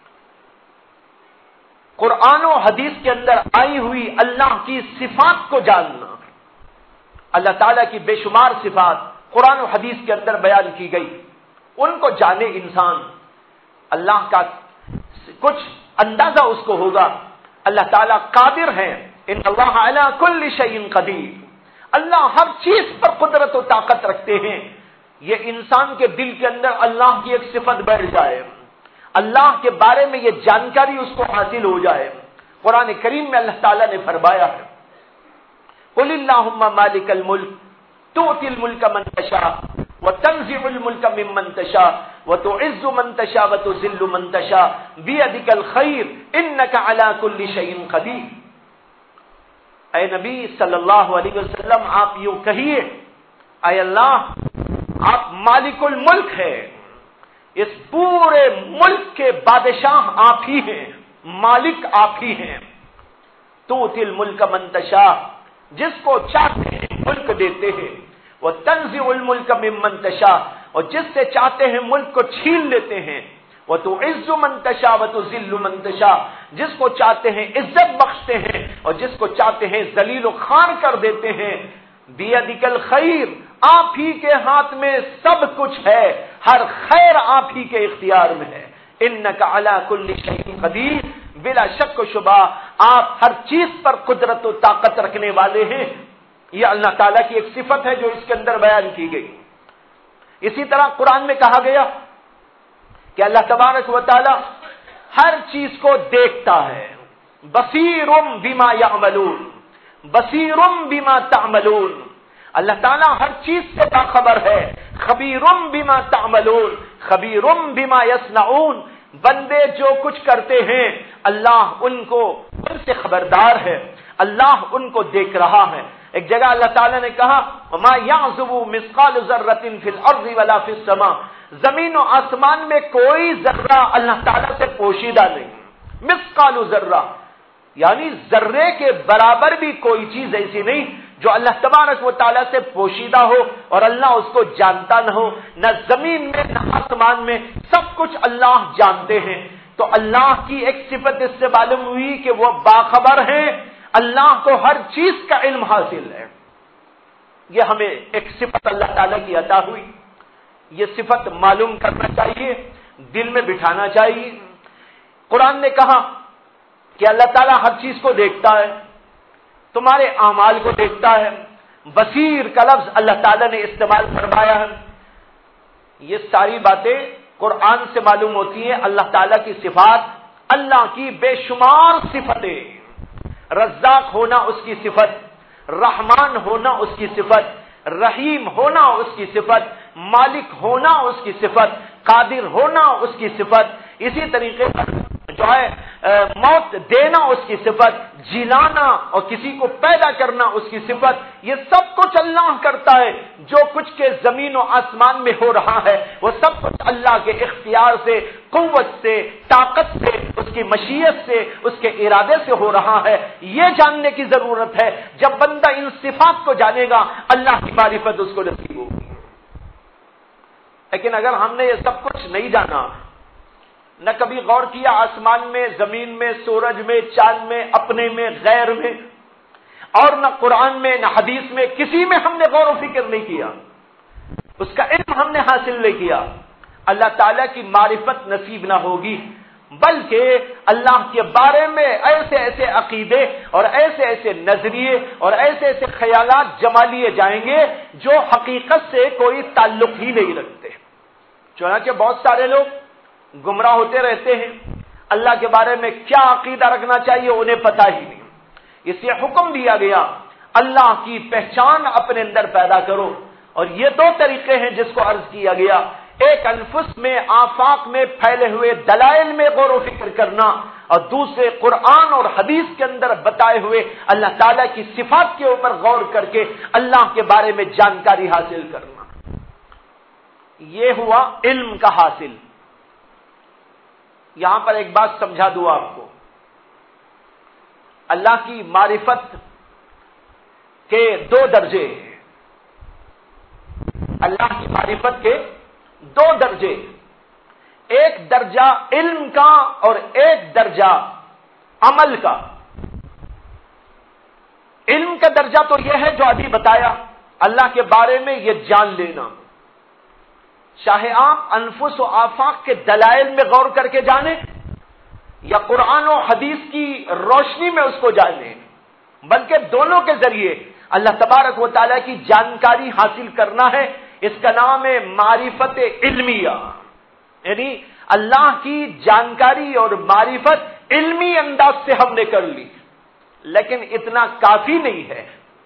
قرآن و حدیث کے اندر آئی ہوئی اللہ کی صفات کو جاننا۔ اللہ تعالیٰ کی بے شمار صفات قرآن و حدیث کے اندر بیان کی گئی، ان کو جانے انسان، اللہ کا کچھ اندازہ اس کو ہوگا۔ اللہ تعالیٰ قادر ہے، ان اللہ علی کل شیء قدیر، اللہ ہر چیز پر قدرت و طاقت رکھتے ہیں۔ یہ انسان کے دل کے اندر اللہ کی ایک صفت بیٹھ جائے، اللہ کے بارے میں یہ جانکاری اس کو حاصل ہو جائے۔ قرآن کریم میں اللہ تعالیٰ نے فرمایا ہے، قل اللہم مالک الملک تؤتی الملک من تشاء وتنزع الملک ممن تشاء وتعز من تشاء وتذل من تشاء بیدک الخیر انک علی کل شیء قدیر۔ اے نبی صلی اللہ علیہ وسلم آپ یوں کہیے، اے اللہ آپ مالک الملک ہے، اس پورے ملک کے بادشاہ آپ ہی ہیں، مالک آپ ہی ہیں۔ تؤتی الملک من تشاء، جس کو چاہتے ہیں ملک دیتے ہیں، وہ تنزع الملک ممن تشاء، اور جس سے چاہتے ہیں ملک کو چھین لیتے ہیں، وہ تعز من تشاء وتذل من تشاء، جس کو چاہتے ہیں عزت بخشتے ہیں اور جس کو چاہتے ہیں ذلیل و خوار کر دیتے ہیں۔ بیدک الخیر، آپ ہی کے ہاتھ میں سب کچھ ہے، ہر خیر آپ ہی کے اختیار میں ہے۔ انک علی کل شیء قدیر، بلا شک و شبہ آپ ہر چیز پر قدرت و طاقت رکھنے والے ہیں۔ یہ اللہ تعالیٰ کی ایک صفت ہے جو اس کے اندر بیان کی گئی۔ اسی طرح قرآن میں کہا گیا کہ اللہ تبارک و تعالی ہر چیز کو دیکھتا ہے، بصیر بما یعملون، بصیر بما تعملون، اللہ تعالیٰ ہر چیز سے باخبر ہے۔ خبیر بما تعملون، خبیر بما یصنعون، بندے جو کچھ کرتے ہیں اللہ ان سے خبردار ہے، اللہ ان کو دیکھ رہا ہے۔ ایک جگہ اللہ تعالیٰ نے کہا وما یعزب مثقال ذرۃ فی الارض ولا فی السماء، زمین و آسمان میں کوئی ذرہ اللہ تعالیٰ سے پوشیدہ نہیں، مثقال ذرہ یعنی ذرے کے برابر بھی کوئی چیز ایسی نہیں جو اللہ تبارک و تعالیٰ سے پوشیدہ ہو اور اللہ اس کو جانتا نہ ہو، نہ زمین میں نہ آسمان میں، سب کچھ اللہ جانتے ہیں۔ تو اللہ کی ایک صفت اس سے معلوم ہوئی کہ وہ باخبر ہیں، اللہ کو ہر چیز کا علم حاصل ہے۔ یہ ہمیں ایک صفت اللہ تعالیٰ کی عطا ہوئی، یہ صفت معلوم کرنا چاہیے، دل میں بٹھانا چاہیے۔ قرآن نے کہا کہ اللہ تعالیٰ ہر چیز کو دیکھتا ہے، تمہارے اعمال کو دیکھتا ہے۔ بصیر کا لفظ اللہ تعالیٰ نے استعمال فرمایا ہے۔ یہ ساری باتیں قرآن سے معلوم ہوتی ہیں، اللہ تعالیٰ کی صفات، اللہ کی بے شمار صفتیں، رزاق ہونا اس کی صفت، رحمان ہونا اس کی صفت، رحیم ہونا اس کی صفت، مالک ہونا اس کی صفت، قادر ہونا اس کی صفت، اسی طریقے پر جو ہے موت دینا اس کی صفت، جلانا اور کسی کو پیدا کرنا اس کی صفت، یہ سب کچھ اللہ کرتا ہے۔ جو کچھ کے زمین و آسمان میں ہو رہا ہے وہ سب کچھ اللہ کے اختیار سے، قوت سے، طاقت سے، اس کی مشیت سے، اس کے ارادے سے ہو رہا ہے۔ یہ جاننے کی ضرورت ہے۔ جب بندہ ان صفات کو جانے گا اللہ کی معرفت اس کو نصیب ہوگی۔ لیکن اگر ہم نے یہ سب کچھ نہیں جانا، نہ کبھی غور کیا آسمان میں، زمین میں، سورج میں، چاند میں، اپنے میں، غیر میں، اور نہ قرآن میں نہ حدیث میں، کسی میں ہم نے غور و فکر نہیں کیا، اس کا علم ہم نے حاصل نہیں کیا، اللہ تعالیٰ کی معرفت نصیب نہ ہوگی، بلکہ اللہ کے بارے میں ایسے ایسے عقیدے اور ایسے ایسے نظریے اور ایسے ایسے خیالات جما لیے جائیں گے جو حقیقت سے کوئی تعلق ہی نہیں رکھتے۔ چنانچہ بہت سارے لوگ گمراہ ہوتے رہتے ہیں، اللہ کے بارے میں کیا عقیدہ رکھنا چاہیے انہیں پتہ ہی نہیں، اس لیے حکم دیا گیا اللہ کی پہچان اپنے اندر پیدا کرو، اور یہ دو طریقے ہیں جس کو عرض کیا گیا، ایک انفس میں، آفاق میں پھیلے ہوئے دلائل میں غور و فکر کرنا، اور دوسرے قرآن اور حدیث کے اندر بتائے ہوئے اللہ تعالیٰ کی صفات کے اوپر غور کر کے اللہ کے بارے میں جانکاری حاصل کرنا۔ یہ ہوا علم کا حاصل۔ یہاں پر ایک بات سمجھا دوں آپ کو، اللہ کی معرفت کے دو درجے ہیں، اللہ کی معرفت کے دو درجے، ایک درجہ علم کا اور ایک درجہ عمل کا۔ علم کا درجہ تو یہ ہے جو ابھی بتایا، اللہ کے بارے میں یہ جان لینا، چاہے آپ انفس و آفاق کے دلائل میں غور کر کے جانیں یا قرآن و حدیث کی روشنی میں اس کو جانیں، بلکہ دونوں کے ذریعے اللہ تبارک و تعالیٰ کی جانکاری حاصل کرنا ہے۔ اس کا نام ہے معرفت علمیہ، یعنی اللہ کی جانکاری اور معرفت علمی انداز سے ہم نے کر لی، لیکن اتنا کافی نہیں ہے۔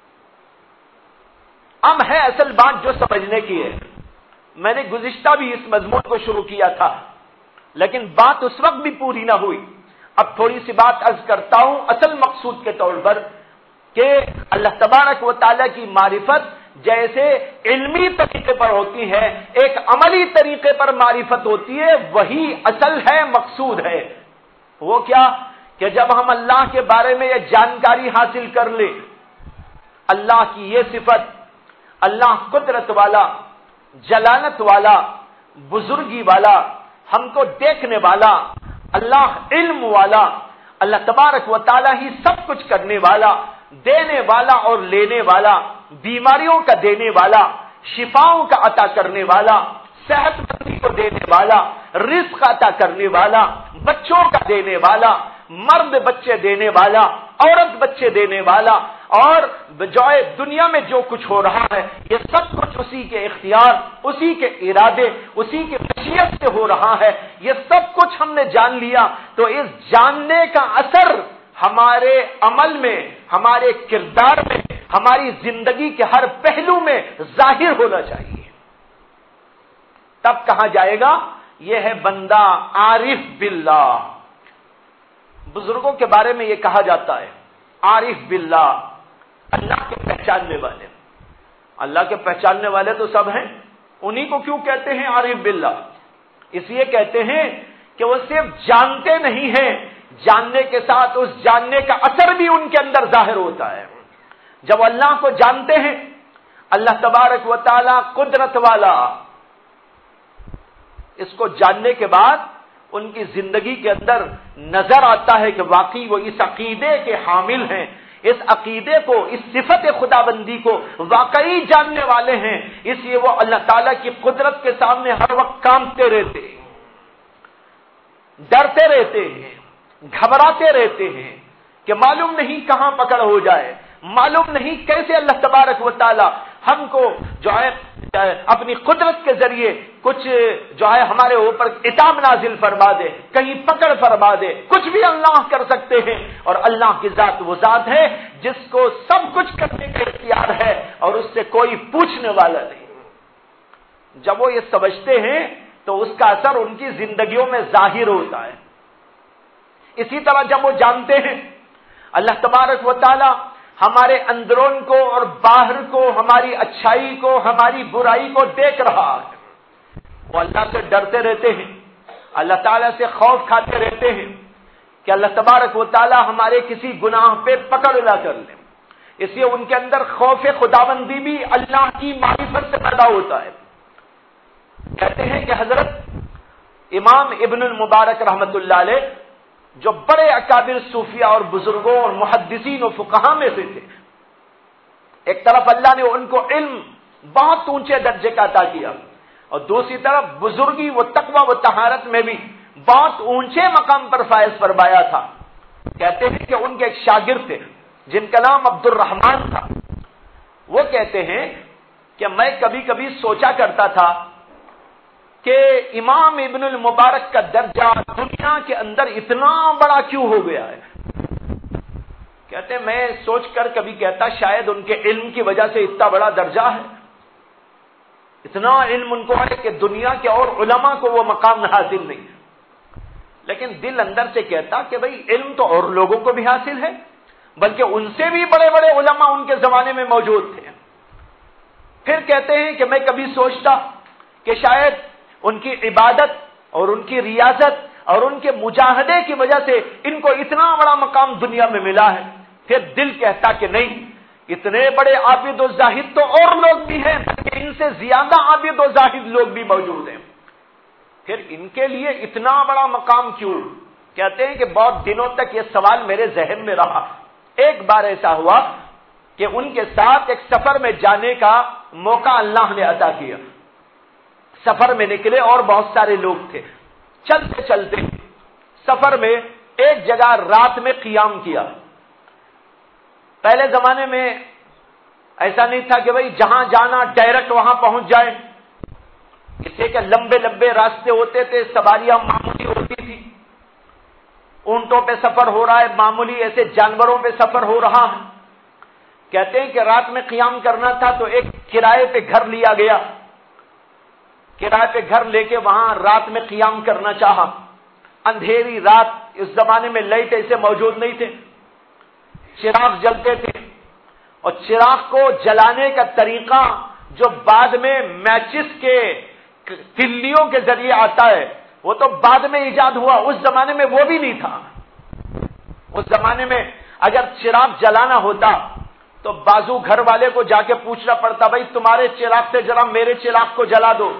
اب ہے اصل بات جو سمجھنے کی ہے، میں نے گزشتہ بھی اس مضمون کو شروع کیا تھا، لیکن بات اس وقت بھی پوری نہ ہوئی۔ اب تھوڑی سی بات عرض کرتا ہوں اصل مقصود کے طور پر، کہ اللہ تبارک و تعالیٰ کی معرفت جیسے علمی طریقے پر ہوتی ہے، ایک عملی طریقے پر معرفت ہوتی ہے، وہی اصل ہے، مقصود ہے۔ وہ کیا کہ جب ہم اللہ کے بارے میں یہ جانکاری حاصل کر لیں، اللہ کی یہ صفت، اللہ قدرت والا، جلالت والا، بزرگی والا، ہم کو دیکھنے والا، اللہ علم والا، اللہ تبارک و تعالیٰ ہی سب کچھ کرنے والا، دینے والا اور لینے والا، بیماریوں کا دینے والا، شفاؤں کا عطا کرنے والا، صحت مندی کو دینے والا، رزق عطا کرنے والا، بچوں کا دینے والا، مرد بچے دینے والا، عورت بچے دینے والا، اور جو دنیا میں جو کچھ ہو رہا ہے یہ سب کچھ اسی کے اختیار، اسی کے ارادے، اسی کے مشیت سے ہو رہا ہے۔ یہ سب کچھ ہم نے جان لیا تو اس جاننے کا اثر ہمارے عمل میں، ہمارے کردار میں، ہماری زندگی کے ہر پہلو میں ظاہر ہونا چاہیے۔ تب کہا جائے گا یہ ہے بندہ عارف باللہ۔ بزرگوں کے بارے میں یہ کہا جاتا ہے عارف باللہ، اللہ کے پہچاننے والے۔ اللہ کے پہچاننے والے تو سب ہیں، انہی کو کیوں کہتے ہیں عارف باللہ؟ اس لیے کہتے ہیں کہ وہ صرف جانتے نہیں ہیں، جاننے کے ساتھ اس جاننے کا اثر بھی ان کے اندر ظاہر ہوتا ہے۔ جب اللہ کو جانتے ہیں، اللہ تبارک و تعالی قدرت والا، اس کو جاننے کے بعد ان کی زندگی کے اندر نظر آتا ہے کہ واقعی وہ اس عقیدے کے حامل ہیں، اس عقیدے کو، اس صفت خدا بندی کو واقعی جاننے والے ہیں، اس لیے وہ اللہ تعالیٰ کی قدرت کے سامنے ہر وقت کانپتے رہتے ہیں، ڈرتے رہتے ہیں، گھبراتے رہتے ہیں کہ معلوم نہیں کہاں پکڑ ہو جائے، معلوم نہیں کیسے اللہ تبارک و تعالی ہم کو جو ہے اپنی قدرت کے ذریعے کچھ جو ہے ہمارے اوپر عتاب نازل فرما دے، کہیں پکڑ فرما دے، کچھ بھی اللہ کر سکتے ہیں۔ اور اللہ کی ذات وہ ذات ہے جس کو سب کچھ کرنے کا اختیار ہے اور اس سے کوئی پوچھنے والا نہیں۔ جب وہ یہ سمجھتے ہیں تو اس کا اثر ان کی زندگیوں میں ظاہر ہوتا ہے۔ اسی طرح جب وہ جانتے ہیں اللہ تبارک و تعالی ہمارے اندرون کو اور باہر کو، ہماری اچھائی کو، ہماری برائی کو دیکھ رہا ہے، وہ اللہ سے ڈرتے رہتے ہیں، اللہ تعالیٰ سے خوف کھاتے رہتے ہیں کہ اللہ تبارک و تعالی ہمارے کسی گناہ پہ پکڑ نہ کر لیں۔ اس لیے ان کے اندر خوف خداوندی بھی اللہ کی معرفت سے پیدا ہوتا ہے۔ کہتے ہیں کہ حضرت امام ابن المبارک رحمت اللہ علیہ جو بڑے اکابر صوفیہ اور بزرگوں اور محدثین و فقہاء میں سے تھے، ایک طرف اللہ نے ان کو علم بہت اونچے درجے کا عطا کیا اور دوسری طرف بزرگی و تقوی و طہارت میں بھی بہت اونچے مقام پر فائز فرمایا تھا۔ کہتے ہیں کہ ان کے ایک شاگرد تھے جن کا نام عبد الرحمن تھا، وہ کہتے ہیں کہ میں کبھی کبھی سوچا کرتا تھا کہ امام ابن المبارک کا درجہ دنیا کے اندر اتنا بڑا کیوں ہو گیا ہے؟ کہتے ہیں میں سوچ کر کبھی کہتا شاید ان کے علم کی وجہ سے اتنا بڑا درجہ ہے، اتنا علم ان کو ہے کہ دنیا کے اور علماء کو وہ مقام حاصل نہیں، لیکن دل اندر سے کہتا کہ بھئی علم تو اور لوگوں کو بھی حاصل ہے، بلکہ ان سے بھی بڑے بڑے علماء ان کے زمانے میں موجود تھے۔ پھر کہتے ہیں کہ میں کبھی سوچتا کہ شاید ان کی عبادت اور ان کی ریاضت اور ان کے مجاہدے کی وجہ سے ان کو اتنا بڑا مقام دنیا میں ملا ہے۔ پھر دل کہتا کہ نہیں، اتنے بڑے عابد و زاہد تو اور لوگ بھی ہیں، بلکہ ان سے زیادہ عابد و زاہد لوگ بھی موجود ہیں، پھر ان کے لیے اتنا بڑا مقام کیوں؟ کہتے ہیں کہ بہت دنوں تک یہ سوال میرے ذہن میں رہا۔ ایک بار ایسا ہوا کہ ان کے ساتھ ایک سفر میں جانے کا موقع اللہ نے عطا کیا۔ سفر میں نکلے اور بہت سارے لوگ تھے، چلتے چلتے سفر میں ایک جگہ رات میں قیام کیا۔ پہلے زمانے میں ایسا نہیں تھا کہ بھئی جہاں جانا ڈائریکٹ وہاں پہنچ جائے، اس سے کہ لمبے لمبے راستے ہوتے تھے، سواریاں معمولی ہوتی تھی، اونٹوں پہ سفر ہو رہا ہے، معمولی ایسے جانوروں پہ سفر ہو رہا ہے۔ کہتے ہیں کہ رات میں قیام کرنا تھا تو ایک کرائے پہ گھر لیا گیا، کرائے پہ گھر لے کے وہاں رات میں قیام کرنا چاہا۔ اندھیری رات، اس زمانے میں لائٹ ایسے موجود نہیں تھے، چراغ جلتے تھے، اور چراغ کو جلانے کا طریقہ جو بعد میں میچز کے تلیوں کے ذریعے آتا ہے وہ تو بعد میں ایجاد ہوا، اس زمانے میں وہ بھی نہیں تھا۔ اس زمانے میں اگر چراغ جلانا ہوتا تو بازو گھر والے کو جا کے پوچھنا پڑتا، بھائی تمہارے چراغ سے ذرا میرے چراغ کو جلا دو،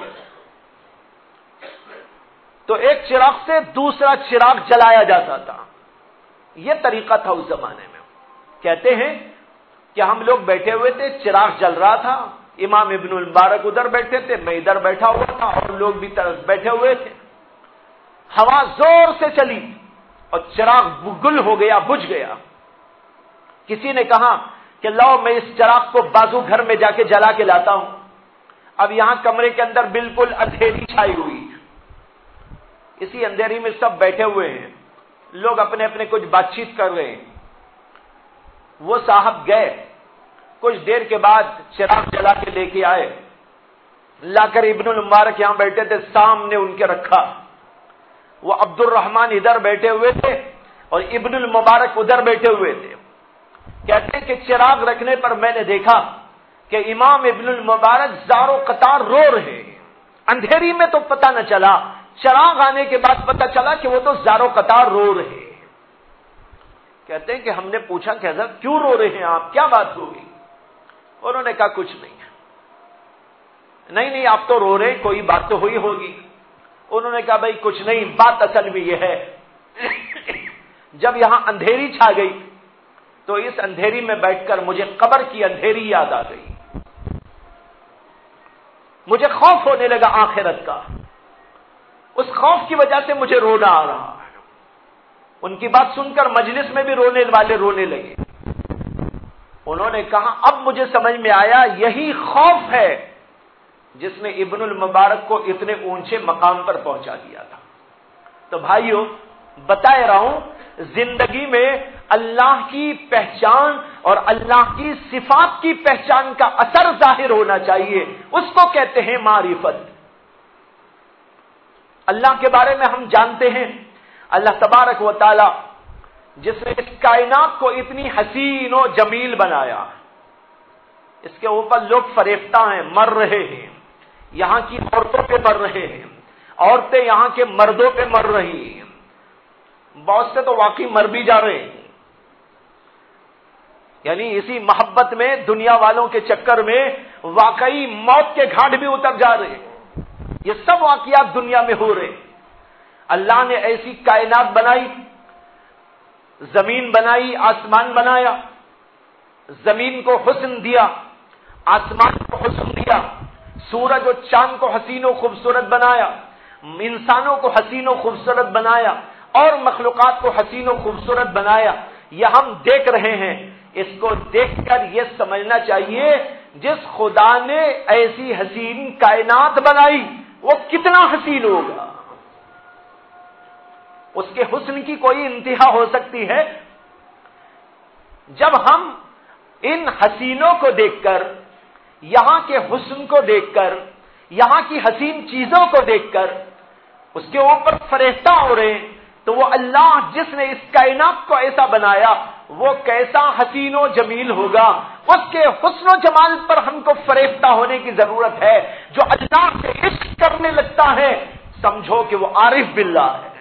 تو ایک چراغ سے دوسرا چراغ جلایا جاتا تھا۔ یہ طریقہ تھا اس زمانے میں۔ کہتے ہیں کہ ہم لوگ بیٹھے ہوئے تھے، چراغ جل رہا تھا، امام ابن المبارک ادھر بیٹھے تھے، میں ادھر بیٹھا ہوا تھا، اور لوگ بھی طرف بیٹھے ہوئے تھے۔ ہوا زور سے چلی اور چراغ گل ہو گیا، بجھ گیا۔ کسی نے کہا کہ لاؤ میں اس چراغ کو بازو گھر میں جا کے جلا کے لاتا ہوں۔ اب یہاں کمرے کے اندر بالکل اندھیری چھائی ہوئی، اسی اندھیری میں سب بیٹھے ہوئے ہیں، لوگ اپنے اپنے کچھ بات چیت کر رہے ہیں۔ وہ صاحب گئے، کچھ دیر کے بعد چراغ جلا کے لے کے آئے، لا کر ابن المبارک یہاں بیٹھے تھے، سامنے ان کے رکھا۔ وہ عبد الرحمن ادھر بیٹھے ہوئے تھے اور ابن المبارک ادھر بیٹھے ہوئے تھے۔ کہتے ہیں کہ چراغ رکھنے پر میں نے دیکھا کہ امام ابن المبارک زار و قطار رو رہے ہیں۔ اندھیری میں تو پتہ نہ چلا، چراغ آنے کے بعد پتہ چلا کہ وہ تو زار و قطار رو رہے ہیں۔ کہتے ہیں کہ ہم نے پوچھا کہ حضرت کیوں رو رہے ہیں آپ، کیا بات ہوگی؟ انہوں نے کہا کچھ نہیں، نہیں آپ تو رو رہے، کوئی بات تو ہوئی ہوگی۔ انہوں نے کہا بھائی کچھ نہیں، بات اصل میں یہ ہے جب یہاں اندھیری چھا گئی تو اس اندھیری میں بیٹھ کر مجھے قبر کی اندھیری یاد آ گئی، مجھے خوف ہونے لگا آخرت کا، اس خوف کی وجہ سے مجھے رونا آ رہا ہے۔ ان کی بات سن کر مجلس میں بھی رونے والے رونے لگے۔ انہوں نے کہا اب مجھے سمجھ میں آیا یہی خوف ہے جس نے ابن المبارک کو اتنے اونچے مقام پر پہنچا دیا تھا۔ تو بھائیو بتائے رہا ہوں، زندگی میں اللہ کی پہچان اور اللہ کی صفات کی پہچان کا اثر ظاہر ہونا چاہیے، اس کو کہتے ہیں معرفت۔ اللہ کے بارے میں ہم جانتے ہیں، اللہ تبارک و تعالی جس نے اس کائنات کو اتنی حسین و جمیل بنایا، اس کے اوپر لوگ فریفتہ ہیں، مر رہے ہیں، یہاں کی عورتوں پہ مر رہے ہیں، عورتیں یہاں کے مردوں پہ مر رہی ہیں، بہت سے تو واقعی مر بھی جا رہے ہیں، یعنی اسی محبت میں دنیا والوں کے چکر میں واقعی موت کے گھاٹ بھی اتر جا رہے ہیں۔ یہ سب واقعات دنیا میں ہو رہے ہیں۔ اللہ نے ایسی کائنات بنائی، زمین بنائی، آسمان بنایا، زمین کو حسن دیا، آسمان کو حسن دیا، سورج اور چاند کو حسین و خوبصورت بنایا، انسانوں کو حسین و خوبصورت بنایا اور مخلوقات کو حسین و خوبصورت بنایا۔ یہ ہم دیکھ رہے ہیں، اس کو دیکھ کر یہ سمجھنا چاہیے جس خدا نے ایسی حسین کائنات بنائی وہ کتنا حسین ہوگا، اس کے حسن کی کوئی انتہا ہو سکتی ہے؟ جب ہم ان حسینوں کو دیکھ کر، یہاں کے حسن کو دیکھ کر، یہاں کی حسین چیزوں کو دیکھ کر اس کے اوپر فریفتہ ہو رہے ہیں، تو وہ اللہ جس نے اس کائنات کو ایسا بنایا وہ کیسا حسین و جمیل ہوگا۔ اس کے حسن و جمال پر ہم کو فریفتہ ہونے کی ضرورت ہے۔ جو اللہ سے عشق کرنے لگتا ہے سمجھو کہ وہ عارف باللہ ہے،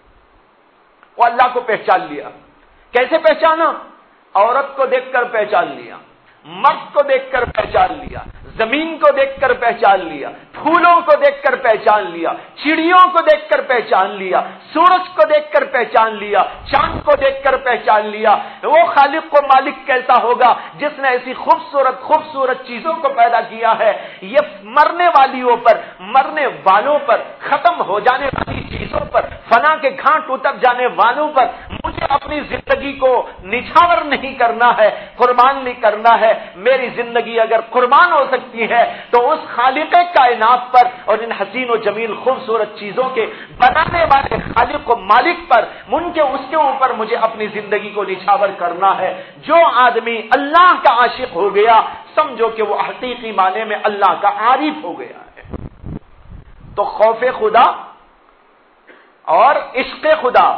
وہ اللہ کو پہچان لیا۔ کیسے پہچانا؟ عورت کو دیکھ کر پہچان لیا، مرد کو دیکھ کر پہچان لیا، زمین کو دیکھ کر پہچان لیا، پھولوں کو دیکھ کر پہچان لیا، چڑیوں کو دیکھ کر پہچان لیا، سورج کو دیکھ کر پہچان لیا، چاند کو دیکھ کر پہچان لیا۔ وہ خالق و مالک کیسا ہوگا جس نے ایسی خوبصورت خوبصورت چیزوں کو پیدا کیا ہے۔ یہ مرنے والیوں پر، مرنے والوں پر، ختم ہو جانے والی چیزوں پر، فنا کے گھاٹ اتر جانے والوں پر مجھے اپنی زندگی کو نچھاور نہیں کرنا ہے، قربان نہیں کرنا ہے۔ میری زندگی اگر قربان ہو سکتی ہے تو اس خالق کائنات پر اور ان حسین و جمیل خوبصورت چیزوں کے بنانے والے خالق و مالک پر، اس کے اوپر مجھے اپنی زندگی کو نچھاور کرنا ہے۔ جو آدمی اللہ کا عاشق ہو گیا سمجھو کہ وہ حقیقی معنی میں اللہ کا عارف ہو گیا ہے۔ تو خوف خدا اور عشق خدا،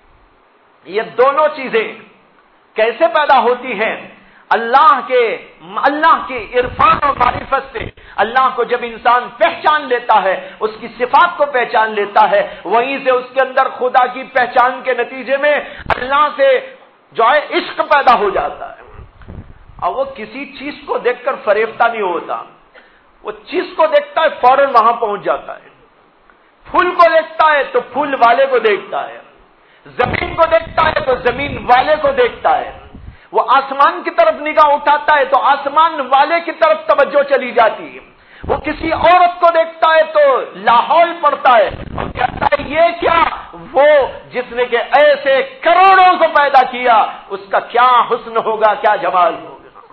یہ دونوں چیزیں کیسے پیدا ہوتی ہیں؟ اللہ کے عرفان اور معرفت سے۔ اللہ کو جب انسان پہچان لیتا ہے، اس کی صفات کو پہچان لیتا ہے، وہیں سے اس کے اندر خدا کی پہچان کے نتیجے میں اللہ سے جو ہے عشق پیدا ہو جاتا ہے۔ اور وہ کسی چیز کو دیکھ کر فریفتہ نہیں ہوتا، وہ چیز کو دیکھتا ہے فوراً وہاں پہنچ جاتا ہے۔ پھول کو دیکھتا ہے تو پھول والے کو دیکھتا ہے، زمین کو دیکھتا ہے تو زمین والے کو دیکھتا ہے، وہ آسمان کی طرف نگاہ اٹھاتا ہے تو آسمان والے کی طرف توجہ چلی جاتی ہے، وہ کسی عورت کو دیکھتا ہے تو لاہور پڑتا ہے اور کہتا ہے یہ کیا؟ وہ جس نے کہ ایسے کروڑوں کو پیدا کیا اس کا کیا حسن ہوگا، کیا جمال ہوگا۔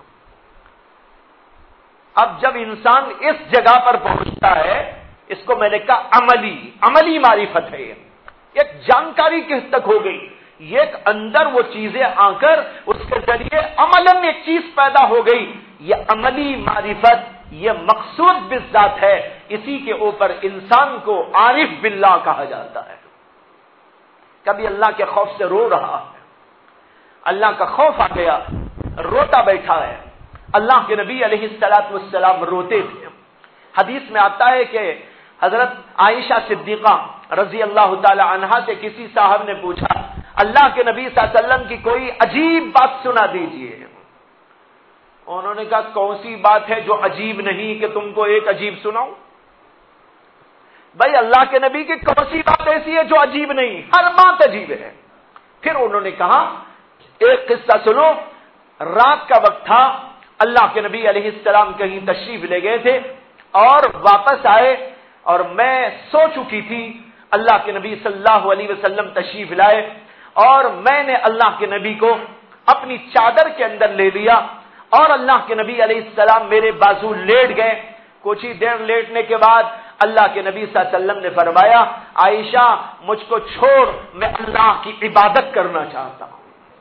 اب جب انسان اس جگہ پر پہنچتا ہے، اس کو میں نے کہا عملی معرفت ہے، ایک جانکاری کس تک ہو گئی، یہ اندر وہ چیزیں آ کر اس کے ذریعے عملاً ایک چیز پیدا ہو گئی۔ یہ عملی معرفت، یہ مقصود بالذات ہے، اسی کے اوپر انسان کو عارف باللہ کہا جاتا ہے۔ کبھی اللہ کے خوف سے رو رہا ہے، اللہ کا خوف آ گیا، روتا بیٹھا ہے۔ اللہ کے نبی علیہ الصلوۃ والسلام روتے تھے۔ حدیث میں آتا ہے کہ حضرت عائشہ صدیقہ رضی اللہ تعالی عنہا سے کسی صاحب نے پوچھا اللہ کے نبی صلی اللہ علیہ وسلم کی کوئی عجیب بات سنا دیجئے۔ انہوں نے کہا کون سی بات ہے جو عجیب نہیں کہ تم کو ایک عجیب سناؤں؟ بھائی اللہ کے نبی کی کون سی بات ایسی ہے جو عجیب نہیں؟ ہر بات عجیب ہے۔ پھر انہوں نے کہا ایک قصہ سنو، رات کا وقت تھا، اللہ کے نبی علیہ السلام کہیں تشریف لے گئے تھے اور واپس آئے اور میں سو چکی تھی، اللہ کے نبی صلی اللہ علیہ وسلم تشریف لائے اور میں نے اللہ کے نبی کو اپنی چادر کے اندر لے لیا اور اللہ کے نبی علیہ السلام میرے بازو لیٹ گئے۔ کچھ ہی دیر لیٹنے کے بعد اللہ کے نبی صلی اللہ علیہ وسلم نے فرمایا عائشہ مجھ کو چھوڑ، میں اللہ کی عبادت کرنا چاہتا ہوں۔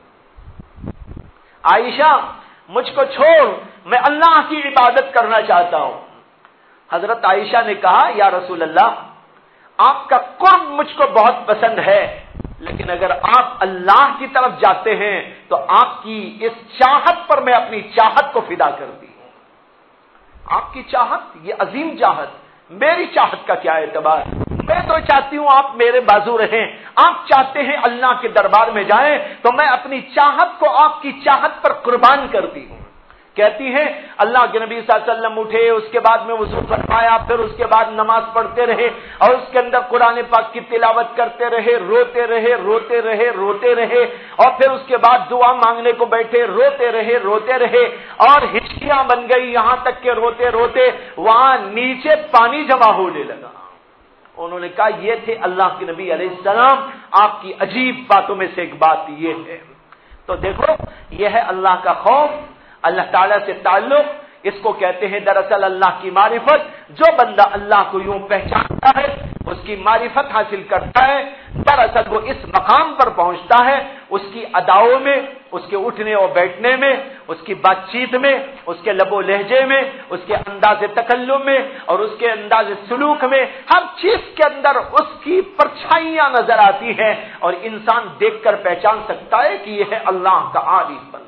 عائشہ مجھ کو چھوڑ، میں اللہ کی عبادت کرنا چاہتا ہوں۔ حضرت عائشہ نے کہا یا رسول اللہ آپ کا قرب مجھ کو بہت پسند ہے، لیکن اگر آپ اللہ کی طرف جاتے ہیں تو آپ کی اس چاہت پر میں اپنی چاہت کو فدا کر دی۔ آپ کی چاہت یہ عظیم چاہت، میری چاہت کا کیا اعتبار؟ میں تو چاہتی ہوں آپ میرے بازو رہیں، آپ چاہتے ہیں اللہ کے دربار میں جائیں تو میں اپنی چاہت کو آپ کی چاہت پر قربان کرتی ہوں۔ کہتی ہیں اللہ کے نبی صلی اللہ علیہ وسلم اٹھے، اس کے بعد میں وضو فرمایا، پھر اس کے بعد نماز پڑھتے رہے اور اس کے اندر قرآن پاک کی تلاوت کرتے رہے، روتے رہے روتے رہے روتے رہے، اور پھر اس کے بعد دعا مانگنے کو بیٹھے، روتے رہے اور ہچکیاں بن گئی، یہاں تک کہ روتے روتے وہاں نیچے پانی جمع ہونے لگا۔ انہوں نے کہا یہ تھے اللہ کے نبی علیہ السلام، آپ کی عجیب باتوں میں سے ایک بات یہ ہے۔ تو دیکھو یہ ہے اللہ کا خوف، اللہ تعالیٰ سے تعلق، اس کو کہتے ہیں دراصل اللہ کی معرفت۔ جو بندہ اللہ کو یوں پہچانتا ہے، اس کی معرفت حاصل کرتا ہے، دراصل وہ اس مقام پر پہنچتا ہے، اس کی اداؤں میں، اس کے اٹھنے اور بیٹھنے میں، اس کی بات چیت میں، اس کے لب و لہجے میں، اس کے انداز تکلم میں اور اس کے انداز سلوک میں، ہر چیز کے اندر اس کی پرچھائیاں نظر آتی ہیں اور انسان دیکھ کر پہچان سکتا ہے کہ یہ ہے اللہ کا عارف بندہ۔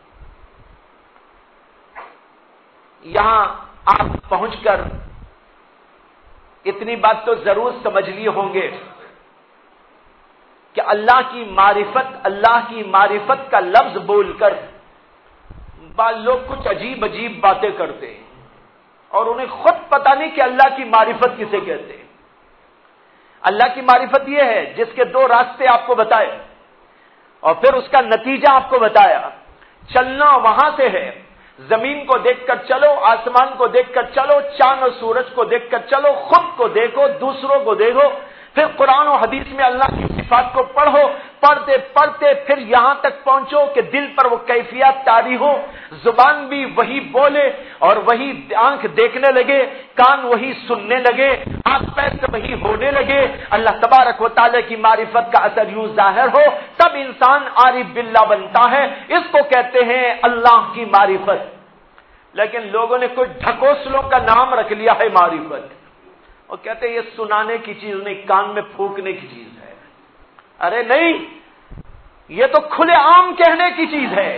یہاں آپ پہنچ کر اتنی بات تو ضرور سمجھ لیے ہوں گے کہ اللہ کی معرفت کا لفظ بول کر بعض لوگ کچھ عجیب باتیں کرتے ہیں اور انہیں خود پتہ نہیں کہ اللہ کی معرفت کسے کہتے ہیں۔ اللہ کی معرفت یہ ہے جس کے دو راستے آپ کو بتائے اور پھر اس کا نتیجہ آپ کو بتایا۔ چلنا وہاں سے ہے، زمین کو دیکھ کر چلو، آسمان کو دیکھ کر چلو، چاند اور سورج کو دیکھ کر چلو، خود کو دیکھو، دوسروں کو دیکھو، پھر قرآن و حدیث میں اللہ کی صفات کو پڑھو، پڑھتے پڑھتے پھر یہاں تک پہنچو کہ دل پر وہ کیفیت طاری ہو، زبان بھی وہی بولے اور وہی آنکھ دیکھنے لگے، کان وہی سننے لگے، ہاتھ پیر سے وہی ہونے لگے، اللہ تبارک و تعالی کی معرفت کا اثر یوں ظاہر ہو، تب انسان عارف باللہ بنتا ہے۔ اس کو کہتے ہیں اللہ کی معرفت۔ لیکن لوگوں نے کوئی ڈھکوسلوں کا نام رکھ لیا ہے معرفت، اور کہتے ہیں یہ سنانے کی چیز نہیں، کان میں پھونکنے کی چیز ہے۔ ارے نہیں، یہ تو کھلے عام کہنے کی چیز ہے،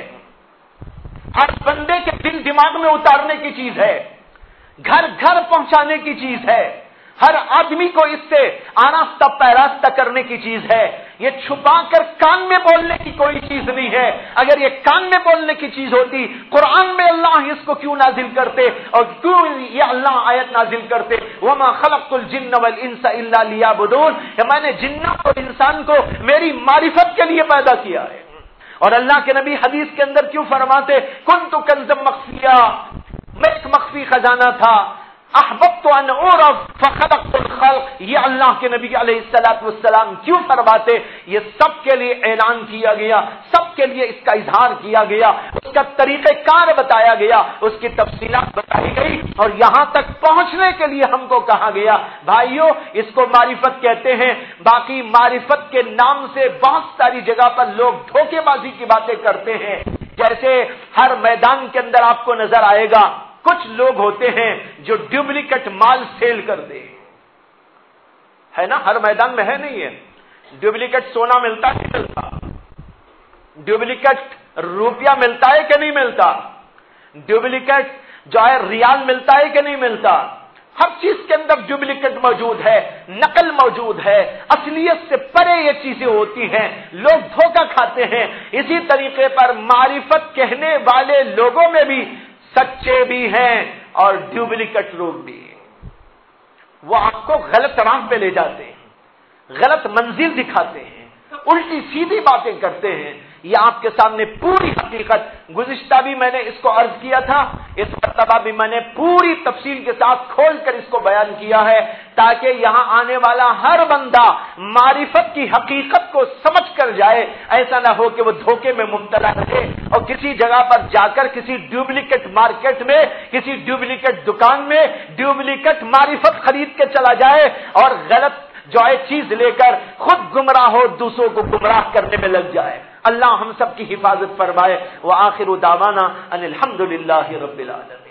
ہر بندے کے دل دماغ میں اتارنے کی چیز ہے، گھر گھر پہنچانے کی چیز ہے، ہر آدمی کو اس سے آراستہ پیراستہ کرنے کی چیز ہے۔ یہ چھپا کر کان میں بولنے کی کوئی چیز نہیں ہے۔ اگر یہ کان میں بولنے کی چیز ہوتی، قرآن میں اللہ اس کو کیوں نازل کرتے اور کیوں یہ اللہ آیت نازل کرتے، وَمَا خَلَقْتُ الْجِنَّ وَالْإِنسَ إِلَّا لِيَعْبُدُونَ، کہ میں نے جنات اور انسان کو میری معرفت کے لیے پیدا کیا ہے۔ اور اللہ کے نبی حدیث کے اندر کیوں فرماتے كُنْتُ كَنْزًا مَخْفِيًّا، میں ایک مخفی خزانہ تھا، احببت ان اعرف فخلقت الخلق، یہ اللہ کے نبی علیہ الصلوۃ والسلام کیوں فرماتے؟ یہ سب کے لیے اعلان کیا گیا، سب کے لیے اس کا اظہار کیا گیا، اس کا طریقہ کار بتایا گیا، اس کی تفصیلات بتائی گئی، اور یہاں تک پہنچنے کے لیے ہم کو کہا گیا بھائیو اس کو معرفت کہتے ہیں۔ باقی معرفت کے نام سے بہت ساری جگہ پر لوگ دھوکے بازی کی باتیں کرتے ہیں، جیسے ہر میدان کے اندر آپ کو نظر آئے گا کچھ لوگ ہوتے ہیں جو ڈپلیکیٹ مال سیل کر دے، ہے نا، ہر میدان میں ہے نہیں ہے؟ ڈپلیکیٹ سونا ملتا ہے نہیں ملتا؟ ڈپلیکیٹ روپیہ ملتا ہے کہ نہیں ملتا؟ ڈپلیکیٹ جو ہے ریال ملتا ہے کہ نہیں ملتا؟ ہر چیز کے اندر ڈپلیکیٹ موجود ہے، نقل موجود ہے، اصلیت سے پرے یہ چیزیں ہوتی ہیں، لوگ دھوکہ کھاتے ہیں۔ اسی طریقے پر معرفت کہنے والے لوگوں میں بھی سچے بھی ہیں اور ڈپلیکیٹ لوگ بھی ہیں، وہ آپ کو غلط راہ پہ لے جاتے ہیں، غلط منزل دکھاتے ہیں، الٹی سیدھی باتیں کرتے ہیں۔ یہ آپ کے سامنے پوری حقیقت، گزشتہ بھی میں نے اس کو عرض کیا تھا، اس مرتبہ بھی میں نے پوری تفصیل کے ساتھ کھول کر اس کو بیان کیا ہے، تاکہ یہاں آنے والا ہر بندہ معرفت کی حقیقت کو سمجھ کر جائے، ایسا نہ ہو کہ وہ دھوکے میں مبتلا رہے اور کسی جگہ پر جا کر کسی ڈپلیکیٹ مارکیٹ میں، کسی ڈپلیکیٹ دکان میں ڈپلیکیٹ معرفت خرید کے چلا جائے اور غلط جو ہے چیز لے کر خود گمراہ ہو، دوسروں کو گمراہ کرنے میں لگ جائے۔ اللہ ہم سب کی حفاظت فرمائے۔ وآخر دعوانا ان الحمد للہ رب العالمین۔